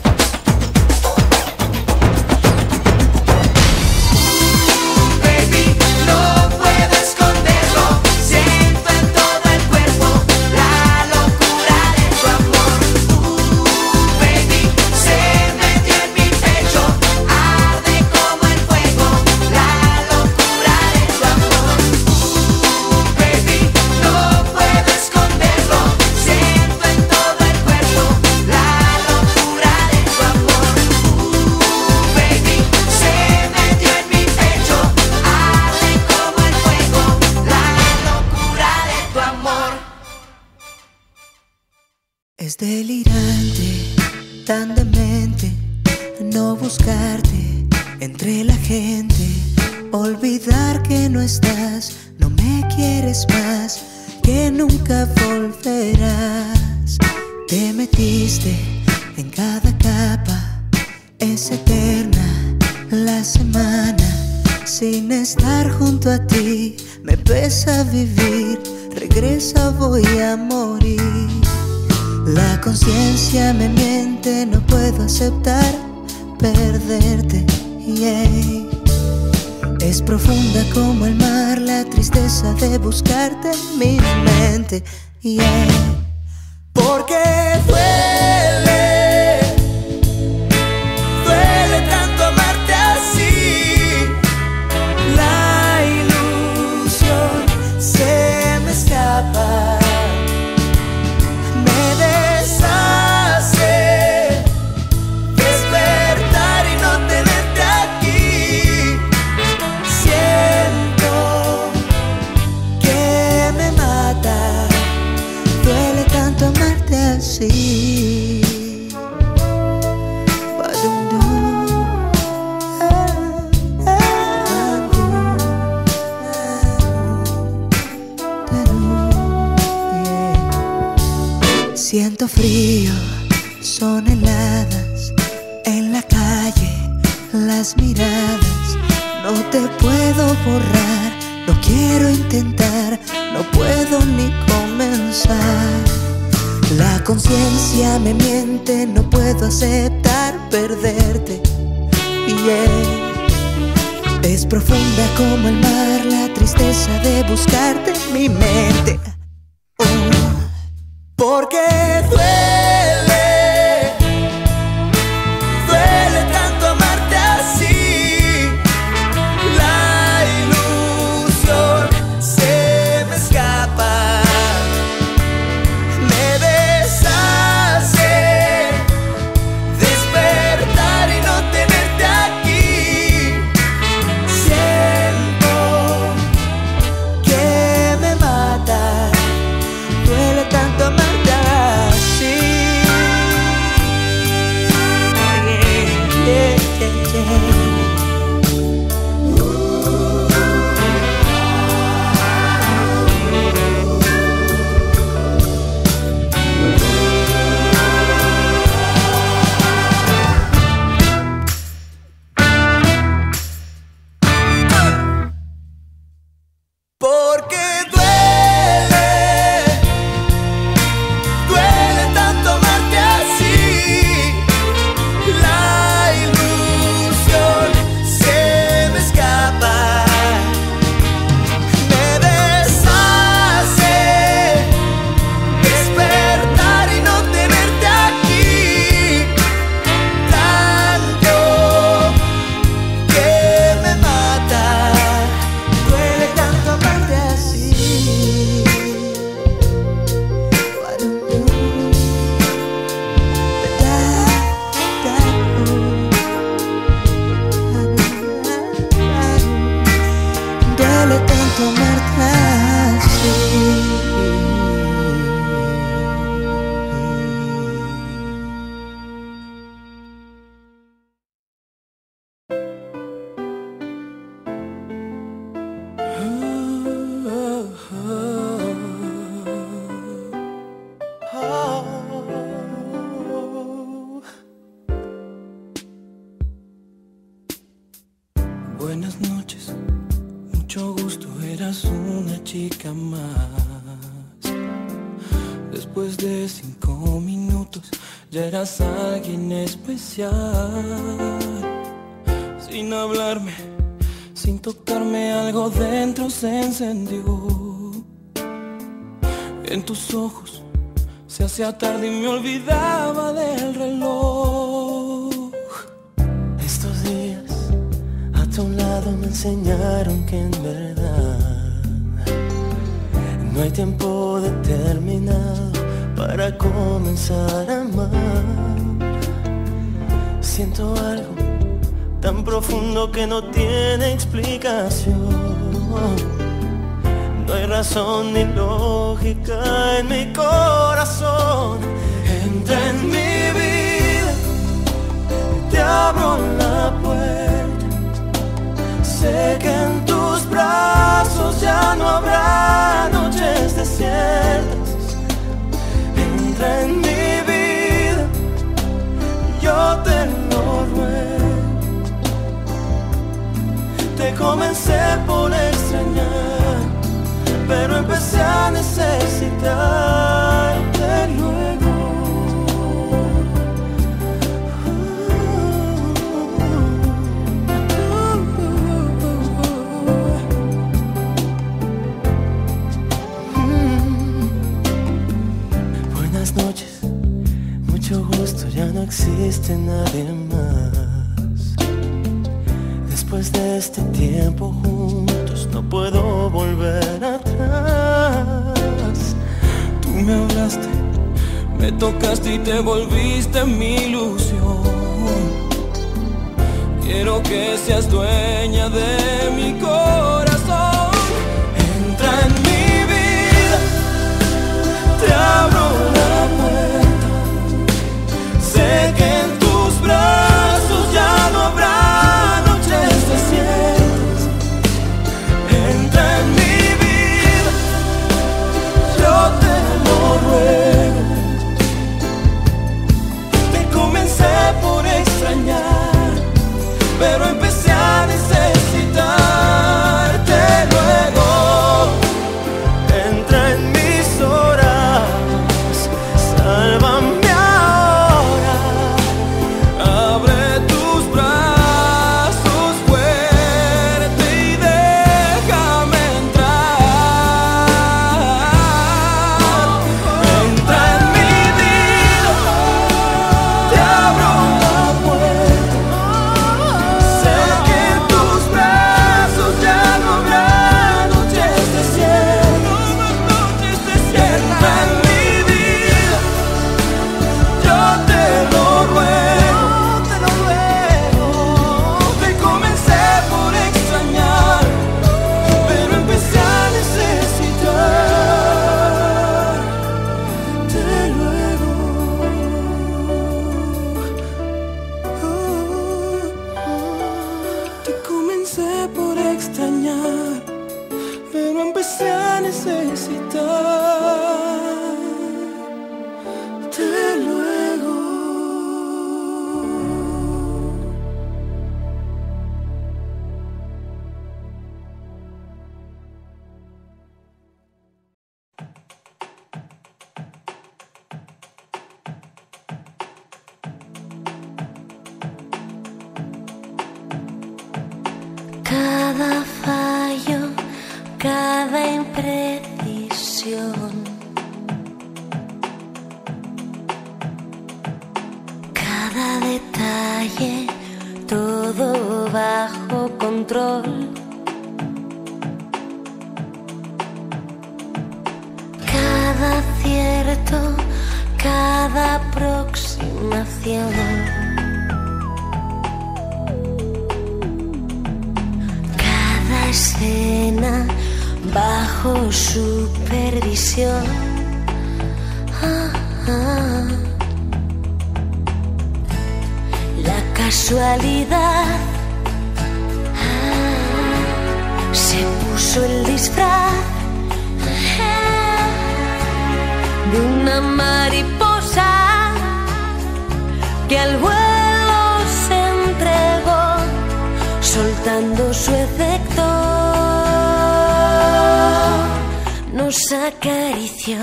Es delirante, tan demente, no buscarte entre la gente, olvidar que no estás, no me quieres más, que nunca volverás. Te metiste en cada capa, es eterna la semana, sin estar junto a ti, me pesa vivir, regresa voy a morir. La conciencia me miente, no puedo aceptar perderte, yeah. Es profunda como el mar, la tristeza de buscarte en mi mente, yeah. Porque duele, duele tanto amarte así. La ilusión se me escapa. Sí. Siento frío, son heladas en la calle, las miradas, no te puedo borrar, no quiero intentar, no puedo ni comenzar. La conciencia me miente, no puedo aceptar perderte, yeah. Es profunda como el mar, la tristeza de buscarte en mi mente, porque duele, duele tanto amarte así. La ilusión se me escapa. La ilusión Buenas noches, mucho gusto, eras una chica más. Después de 5 minutos ya eras alguien especial. Sin hablarme, sin tocarme, algo dentro se encendió. En tus ojos se hacía tarde y me olvidaba del reloj. Estos días a tu lado me enseñaron que en verdad no hay tiempo determinado para comenzar a amar. Siento algo tan profundo que no tiene explicación. No hay razón ni lógica en mi corazón. Entra en mi vida, te abro la puerta. Sé que en tus brazos ya no habrá noches desiertas. Entra en mi vida, yo te lo ruego. Te comencé por extrañar, pero empecé a necesitarte luego. Buenas noches, mucho gusto, ya no existe nadie más. Después de este tiempo juntos no puedo volver atrás. Tú me hablaste, me tocaste y te volviste mi ilusión. Quiero que seas dueña de mi corazón. Entra en mi vida, te abro la puerta. Sé que en tus brazos ya no habrá desiertos. Entra en mi vida, yo te lo ruego. Te comencé por extrañar, pero empecé a necesitarte luego. Entra en mis horas, sálvame ahora. Abre tus brazos fuerte y déjame entrar. Entra en mi vida, te abro la puerta. Sé que en tus brazos ya no habrá noches desiertas. Entra en mi vida, yo te lo ruego. Te comencé por extrañar, pero empecé a necesitarte luego. Te comencé por extrañar, pero empecé a necesitarte luego. Cada fallo, cada imprecisión, cada detalle, todo bajo control. Cada acierto, cada aproximación. Escena bajo supervisión. La casualidad se puso el disfraz de una mariposa que al vuelo se entregó. soltando su efecto, nos acarició.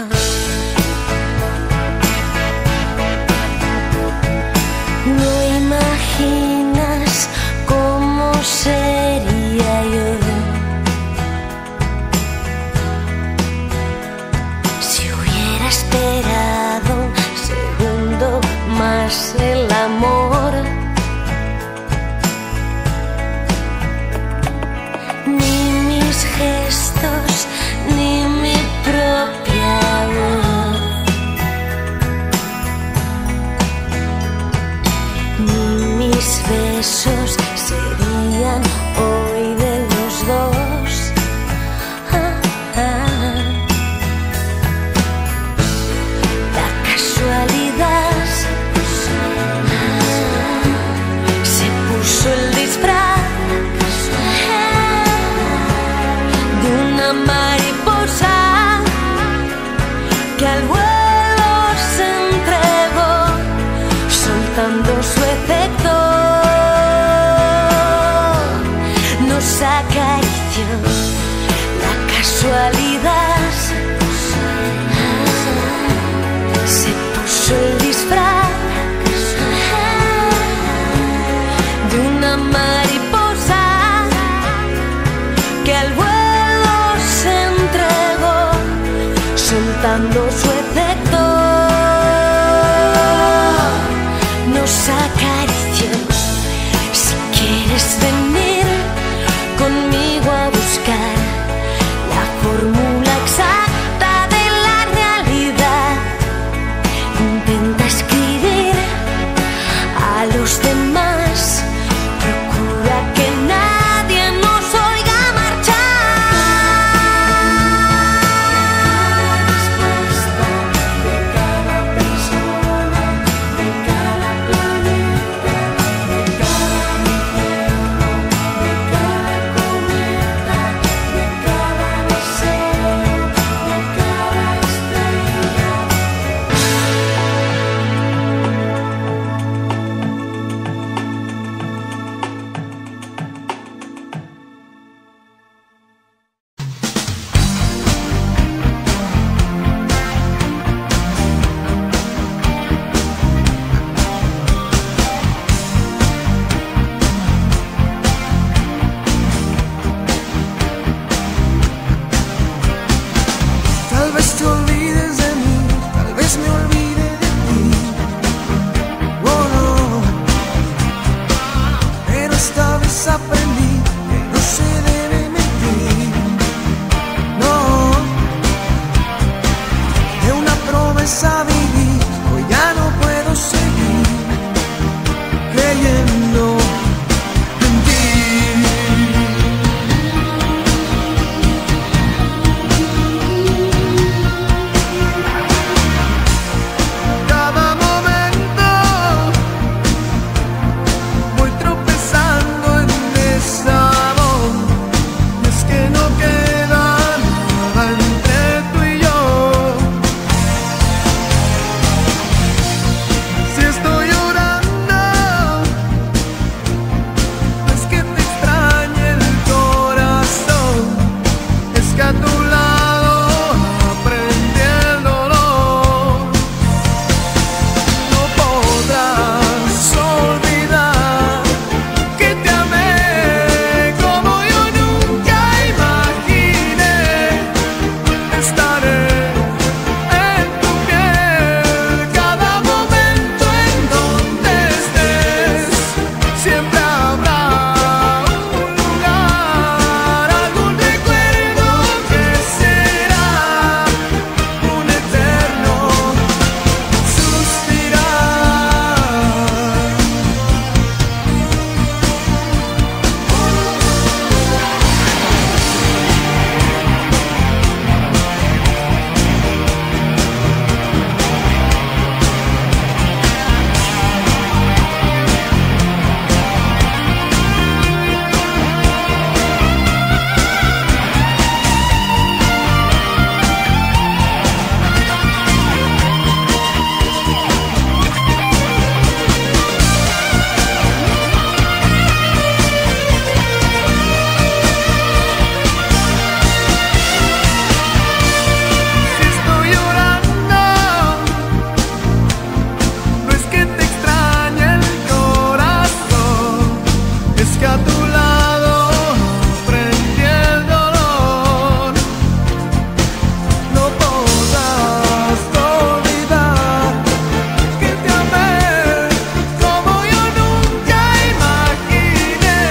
No imaginas cómo sería yo si hubiera esperado un segundo más el amor. Ni mis gestos, ni mi propia voz, ni mis besos serían hoy de los dos. La casualidad se puso el disfraz de una mariposa que al vuelo se entregó, soltando su efecto, nos acarició. La casualidad se puso el disfraz de una mariposa que al vuelo se entregó, soltando su efecto, nos acarició. Si quieres venir conmigo a buscar la fórmula exacta de la realidad, intenta escribir a los demás, procura que nadie nos oiga marchar. Respuesta de cada persona, de cada planeta, de cada infierno, de cada cometa, de cada deseo, de cada estrella. Tal vez te olvides de mí, tal vez me olvide de ti. Oh no, pero esta vez aprendí que no se debe mentir. No, de una promesa viví, hoy ya no puedo seguir creyendo en ti. Cada momento voy tropezando en que a tu lado aprendí el dolor. No podrás olvidar que te amé como yo nunca imaginé.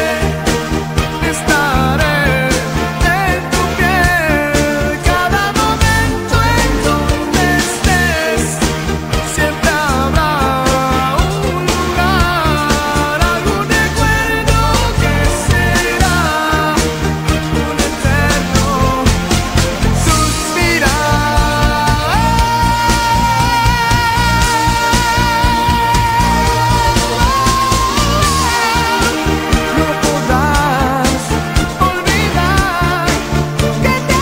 Estaré en tu piel cada momento en donde estés. Siempre habrá un lugar, algún recuerdo que será un eterno suspirar. No podrás olvidar que te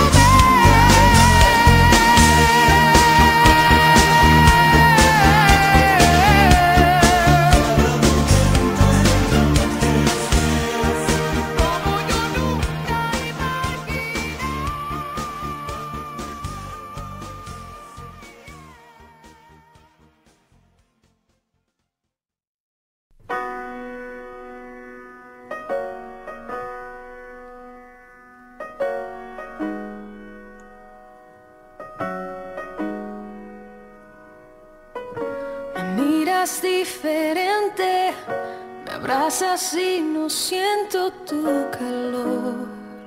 Me miras diferente, me abrazas y no siento tu calor.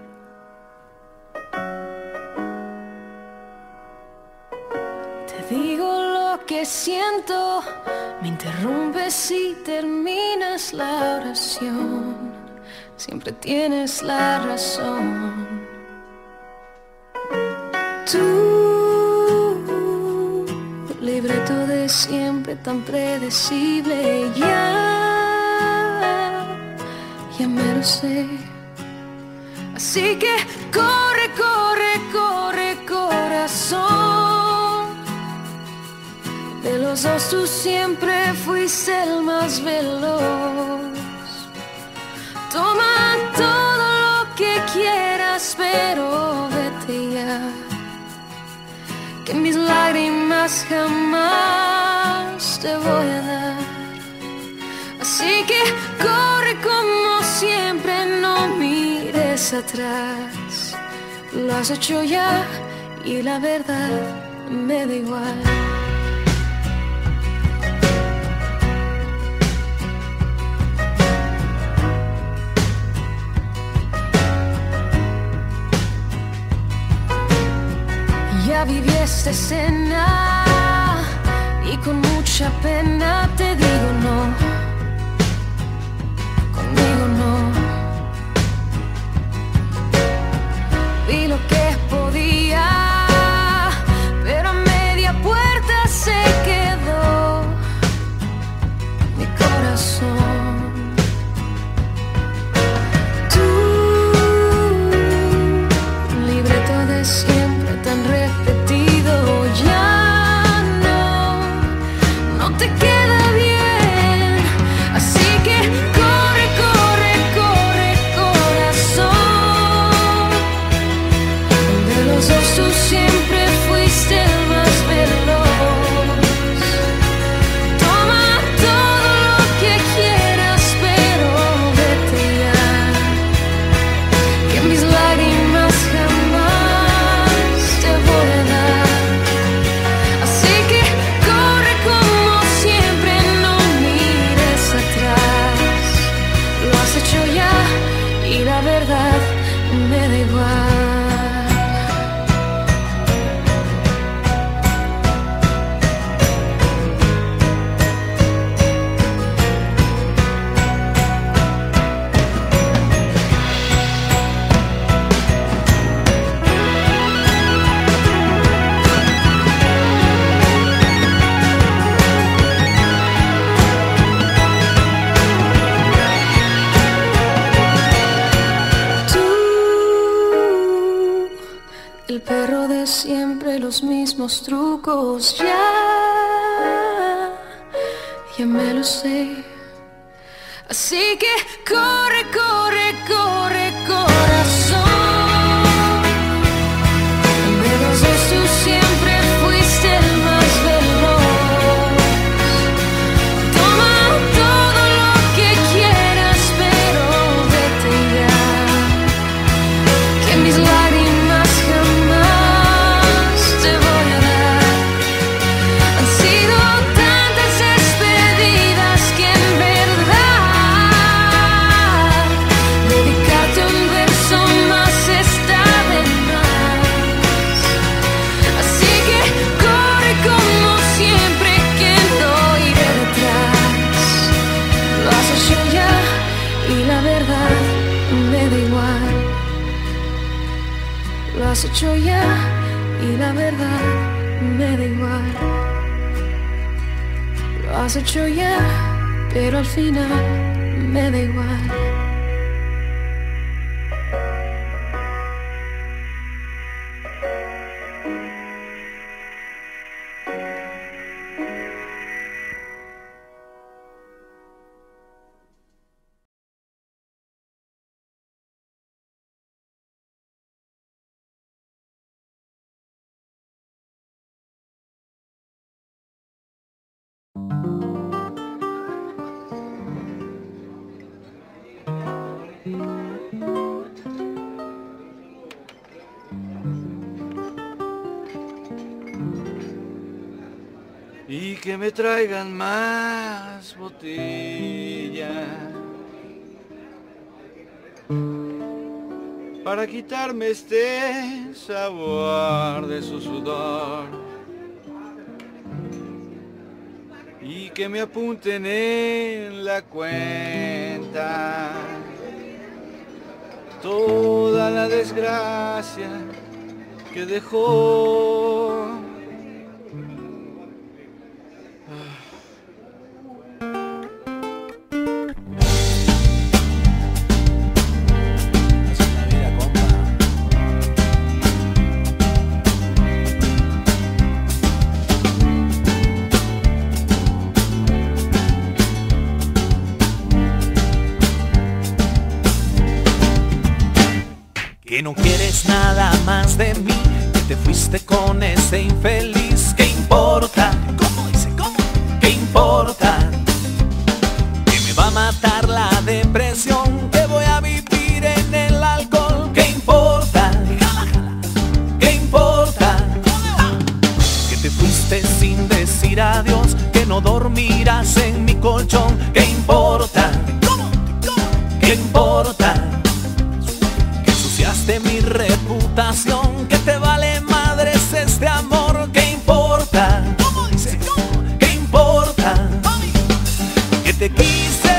Te digo lo que siento, me interrumpes y terminas la oración. Siempre tienes la razón. Tú, libreto de siempre tan predecible, ya me lo sé. Así que corre, corre, corre, corazón. De los dos tú siempre fuiste el más veloz. Toma todo lo que quieras, pero vete ya, que mis lágrimas jamás te voy a dar. Así que corre como siempre, no mires atrás. Lo has hecho ya y la verdad me da igual. Ya viví esta escena y con mucha pena te digo no, conmigo no. Vi lo que podía, pero a media puerta se quedó mi corazón. Tú, libreto de siempre tan repetido, ya no te queda bien. Así que corre, corre, corre, corazón. De los dos tú siempre fuiste el más veloz. Toma todo lo que quieras, pero vete ya, que mis lágrimas jamás te voy a dar. Así que corre como siempre, no mires atrás. Lo has hecho ya y la verdad me da igual. El perro de siempre, los mismos trucos, ya me lo sé. Así que corre, corre, corre, corazón. De los dos tú siempre fuiste el más veloz. Toma todo lo que quieras, pero de y la verdad me da igual. Lo has hecho ya y la verdad me da igual. Lo has hecho ya, pero al final me da igual. Y que me traigan más botellas para quitarme este sabor de su sudor, y que me apunten en la cuenta toda la desgracia que dejó. Que no quieres nada más de mí, que te fuiste con ese infeliz. ¿Qué importa? ¿Cómo dice? ¿Cómo? ¿Qué importa? Que me va a matar la depresión, que voy a vivir en el alcohol. ¿Qué importa? ¿Qué importa? Que te fuiste sin decir adiós, que no dormirás en mi colchón. ¿Qué importa? ¿Qué importa? De mi reputación, que te vale madres este amor. ¿Qué importa? ¿Cómo dice? ¿Qué importa? Que te quise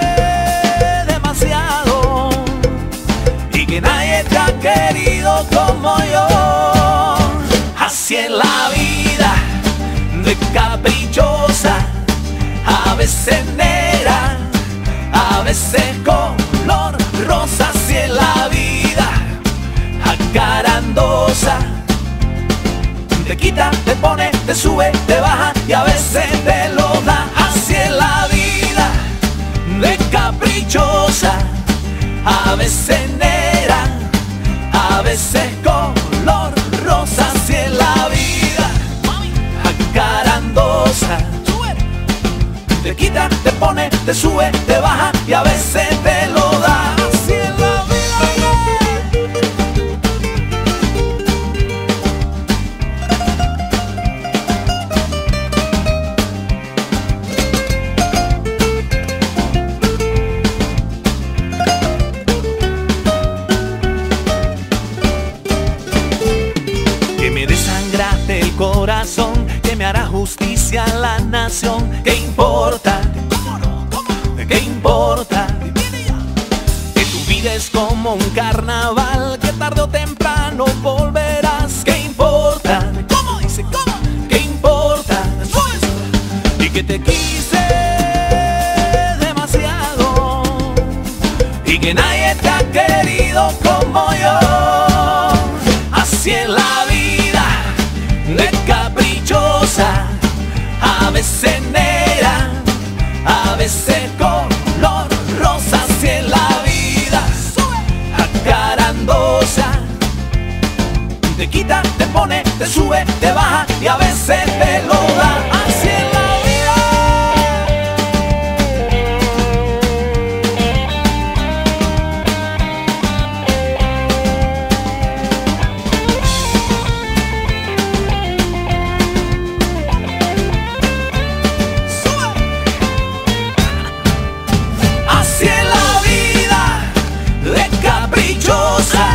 demasiado y que nadie te ha querido como yo. Así es la vida, de caprichosa, a veces negra, a veces color rosa. Así es la vida, acarandosa, te quita, te pone, te sube, te baja y a veces te lo da. Así es la vida, de caprichosa, a veces negra, a veces color rosa. Así es la vida, acarandosa, te quita, te pone, te sube, te baja y a veces te lo da. Así es la vida. Corazón, que me hará justicia a la nación. ¿Qué importa? ¿Qué importa? Que tu vida es como un carnaval, que tarde o temprano volverás. ¿Qué importa? ¿Cómo dice? ¿Cómo? ¿Qué importa? Y que te quise demasiado y que nadie te ha querido como yo. Así es la vida, de caprichosa, a veces negra, a veces color rosa. Así es la vida, acarandosa, te quita, te pone, te sube, te baja y a veces te lo da. Así es la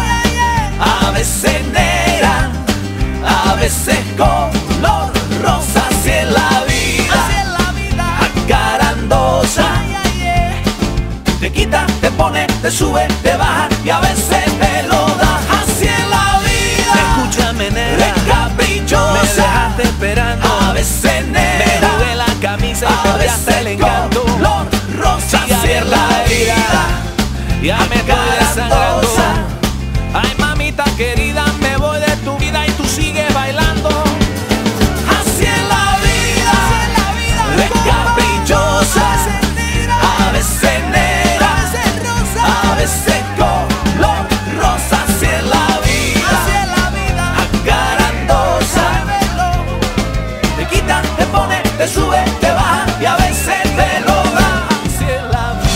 a veces negra, a veces color rosa. pone, te sube, te baja y a veces te lo da. Así es la vida. Escúchame, nena, es caprichosa. Me dejaste esperando. A veces, nena, me jugué la camisa y perdí hasta el encanto. Color rosa, así es la vida. Ya me estoy desangrando. Ay, mamita querida, me voy de tu vida y tú sigues bailando. Así es la vida, es caprichosa. A veces negra, a veces color rosa. Así es la vida, acarandosa. Te quita, te pone, te sube, te baja y a veces te lo da. Así es la vida.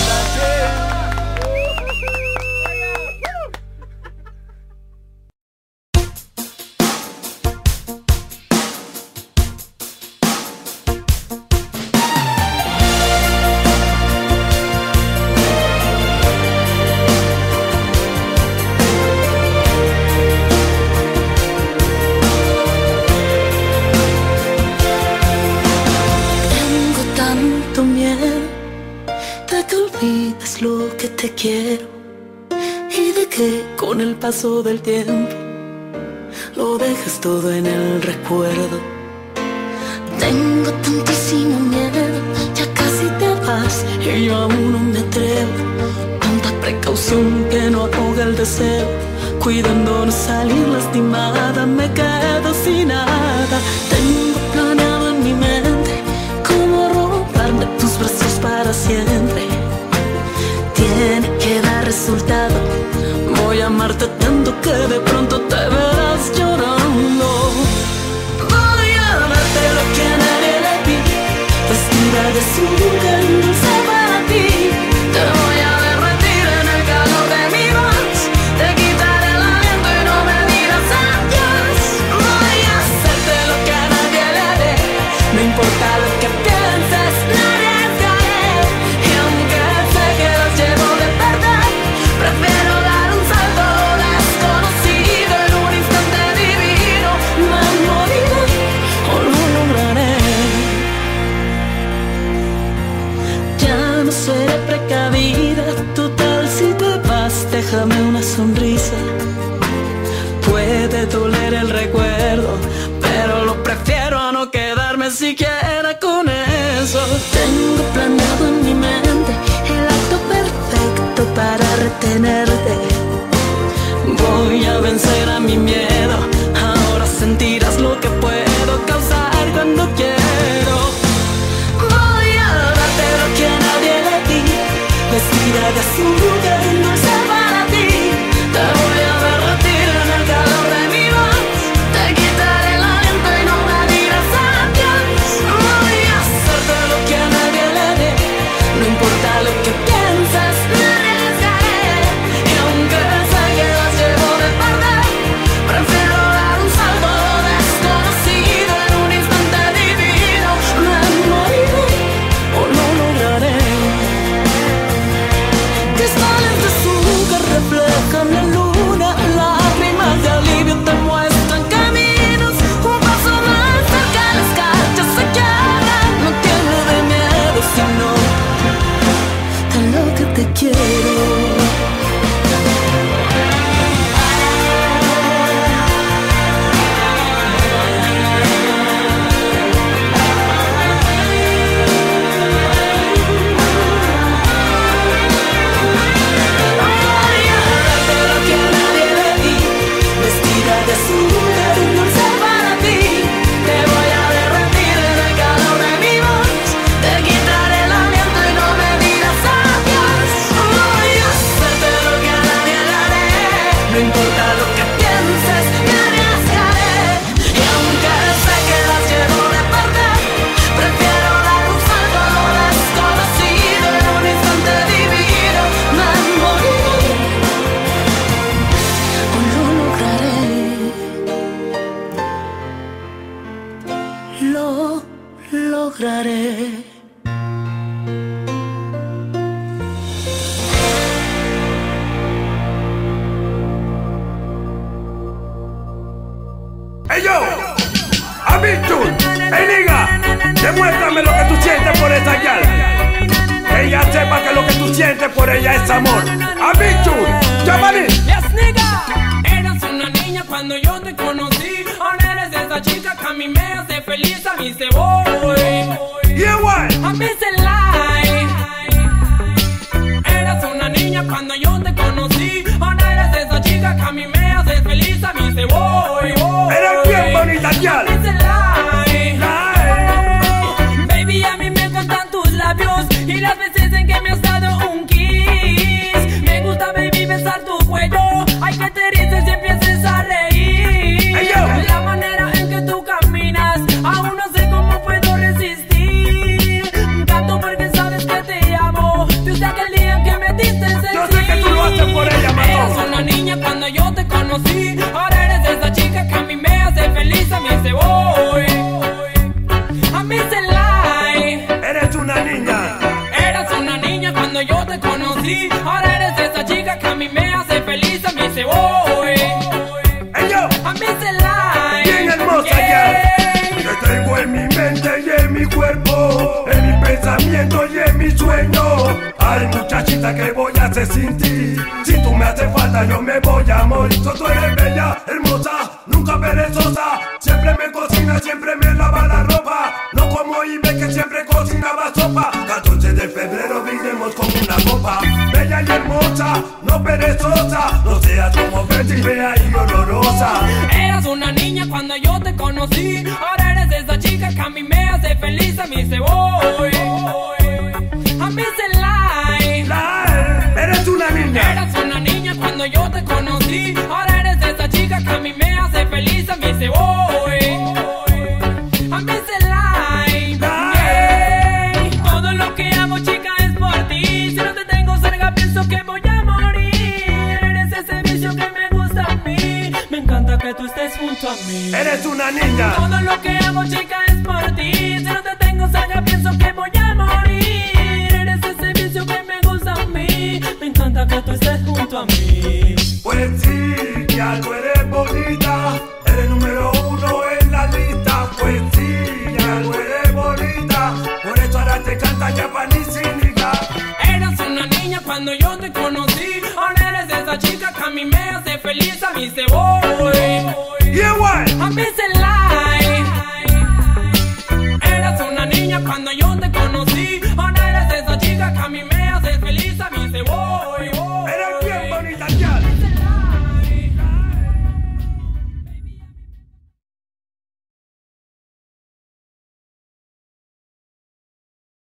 Lo que te quiero y de que con el paso del tiempo lo dejas todo en el recuerdo. Tengo tantísimo miedo, ya casi te vas y yo aún no me atrevo. Tanta precaución que no ahoga el deseo, cuidando no salir lastimada, me quedo sin nada. Tengo planeado en mi mente cómo robarme tus brazos para siempre. Tiene que dar resultado, voy a amarte tanto que de pronto te verás llorando. Voy a darte lo que a nadie le di, vestida de azúcar y dulce para ti. Te voy a derretir en el calor de mi voz, te quitaré el aliento y no me dirás adiós. Voy a hacerte lo que a nadie le haré, no importa lo que pienses, no arriesgaré. Y aunque sé que los llevo de perder, prefiero dar un salto desconocido en un instante divino. Me moriré o lo lograré. Ya no seré precavida, total si te vas, déjame una sonrisa. Puede doler el recuerdo, pero lo prefiero a no quedarme siquiera con eso. Tengo planeado en mi mente el acto perfecto para retenerte. Voy a vencer a mi miedo, ahora sentirás lo que puedo causar cuando quiero. Voy a darte lo que a nadie le di, vestida de azúcar y dulce para ti. Te voy a derretir en el calor de mi voz, te quitaré el aliento y no me dirás adiós. Voy a hacerte lo que a nadie le dé, no importa lo que pienses, me arriesgaré. Y aunque sé que las llevo de perder, prefiero dar un salto desconocido en un instante divino. Me moriré o lo lograré. Cristales de azúcar reflejan la luna, lágrimas de alivio te muestran caminos. Un paso más cerca, las calles se quiebran. No tiene de miedo, sino de lo que te quiero. De azúcar y dulce para ti. Te voy a derretir en el calor de mi voz, te quitaré el aliento y no me dirás adiós. Voy a hacerte lo que a nadie le haré, no importa lo que pienses, me arriesgaré. Y aunque sé que las llevo de perder, prefiero dar un salto desconocido en un instante divino. Me moriré o lo lograré. Lo lograré. ¡Ey yo! ¡Abichun! ¡Ey nigga! Demuéstrame lo que tú sientes por esa gal. ¡Ey ella sepa que lo que tú sientes por ella es amor. A mí, Chul, llámale. Yes, nigga. Eras una niña cuando yo te conocí. Ahora eres esa chica que a mí me hace feliz. A mí se voy. Yeah, what? A mí se lie. Eras una niña cuando yo te conocí. Ahora eres esa chica que a mí me hace feliz. A mí se voy. Eres bien bonita, ya. A mí se lie. Baby, a mí me encantan tus labios y las veces en que me has dado un kiss. Me gusta, baby, besar tu cuello. Ay, que te rices y empieces a reír. La manera en que tú caminas, aún no sé cómo puedo resistir. Tanto porque sabes que te amo. Desde aquel día en que me diste ese yo sé que tú lo haces por ella, mamá. Eras una niña cuando yo te conocí. Ahora eres esa chica que a mí me hace feliz. A mí se voy. A mí se lie. Eres una niña. Eras una niña cuando yo te conocí. Ahora eres esa chica que a mí me hace feliz. A mí se voy. A mí se lie. Bien hermosa, ya. Te tengo en mi mente y en mi cuerpo, en mi pensamiento y en mi sueño. Ay, muchachita, ¿qué voy a hacer sin ti? Si tú me haces falta, yo me voy a morir. Tú eres bella, hermosa, nunca perezosa. Siempre me cocina, siempre me lava la ropa. No como Ibe, que siempre cocinaba sopa. 14 de febrero vinimos con una copa. Bella y hermosa, no perezosa. No seas como Betty, fea y olorosa. Eras una niña cuando yo te conocí. Ahora eres esa chica que a mí me hace feliz. A mí se voy. A mí se lie. Eres una niña. Eras una niña cuando yo te conocí. Ahora eres esa chica que a mí me hace feliz. A mí se voy. A mí se lie. Todo lo que hago, chica, es por ti. Si no te tengo cerca, pienso que voy a morir. Eres ese vicio que me gusta a mí. Me encanta que tú estés junto a mí. Eres una niña. Todo lo que hago, chica, es por ti. Si no te tengo cerca, pienso que voy a morir. Eres ese vicio que me gusta a mí. Me encanta que tú estés junto a mí. Pues sí, ya tú eres bonita. Eres número 1 en la lista. Pues sí, ya tú eres bonita. Por eso ahora te canta Japanese nigga. Eras una niña cuando yo te conocí. Ahora eres esa chica que a mí me hace feliz. A mí se voy. Yeah, what? A mí se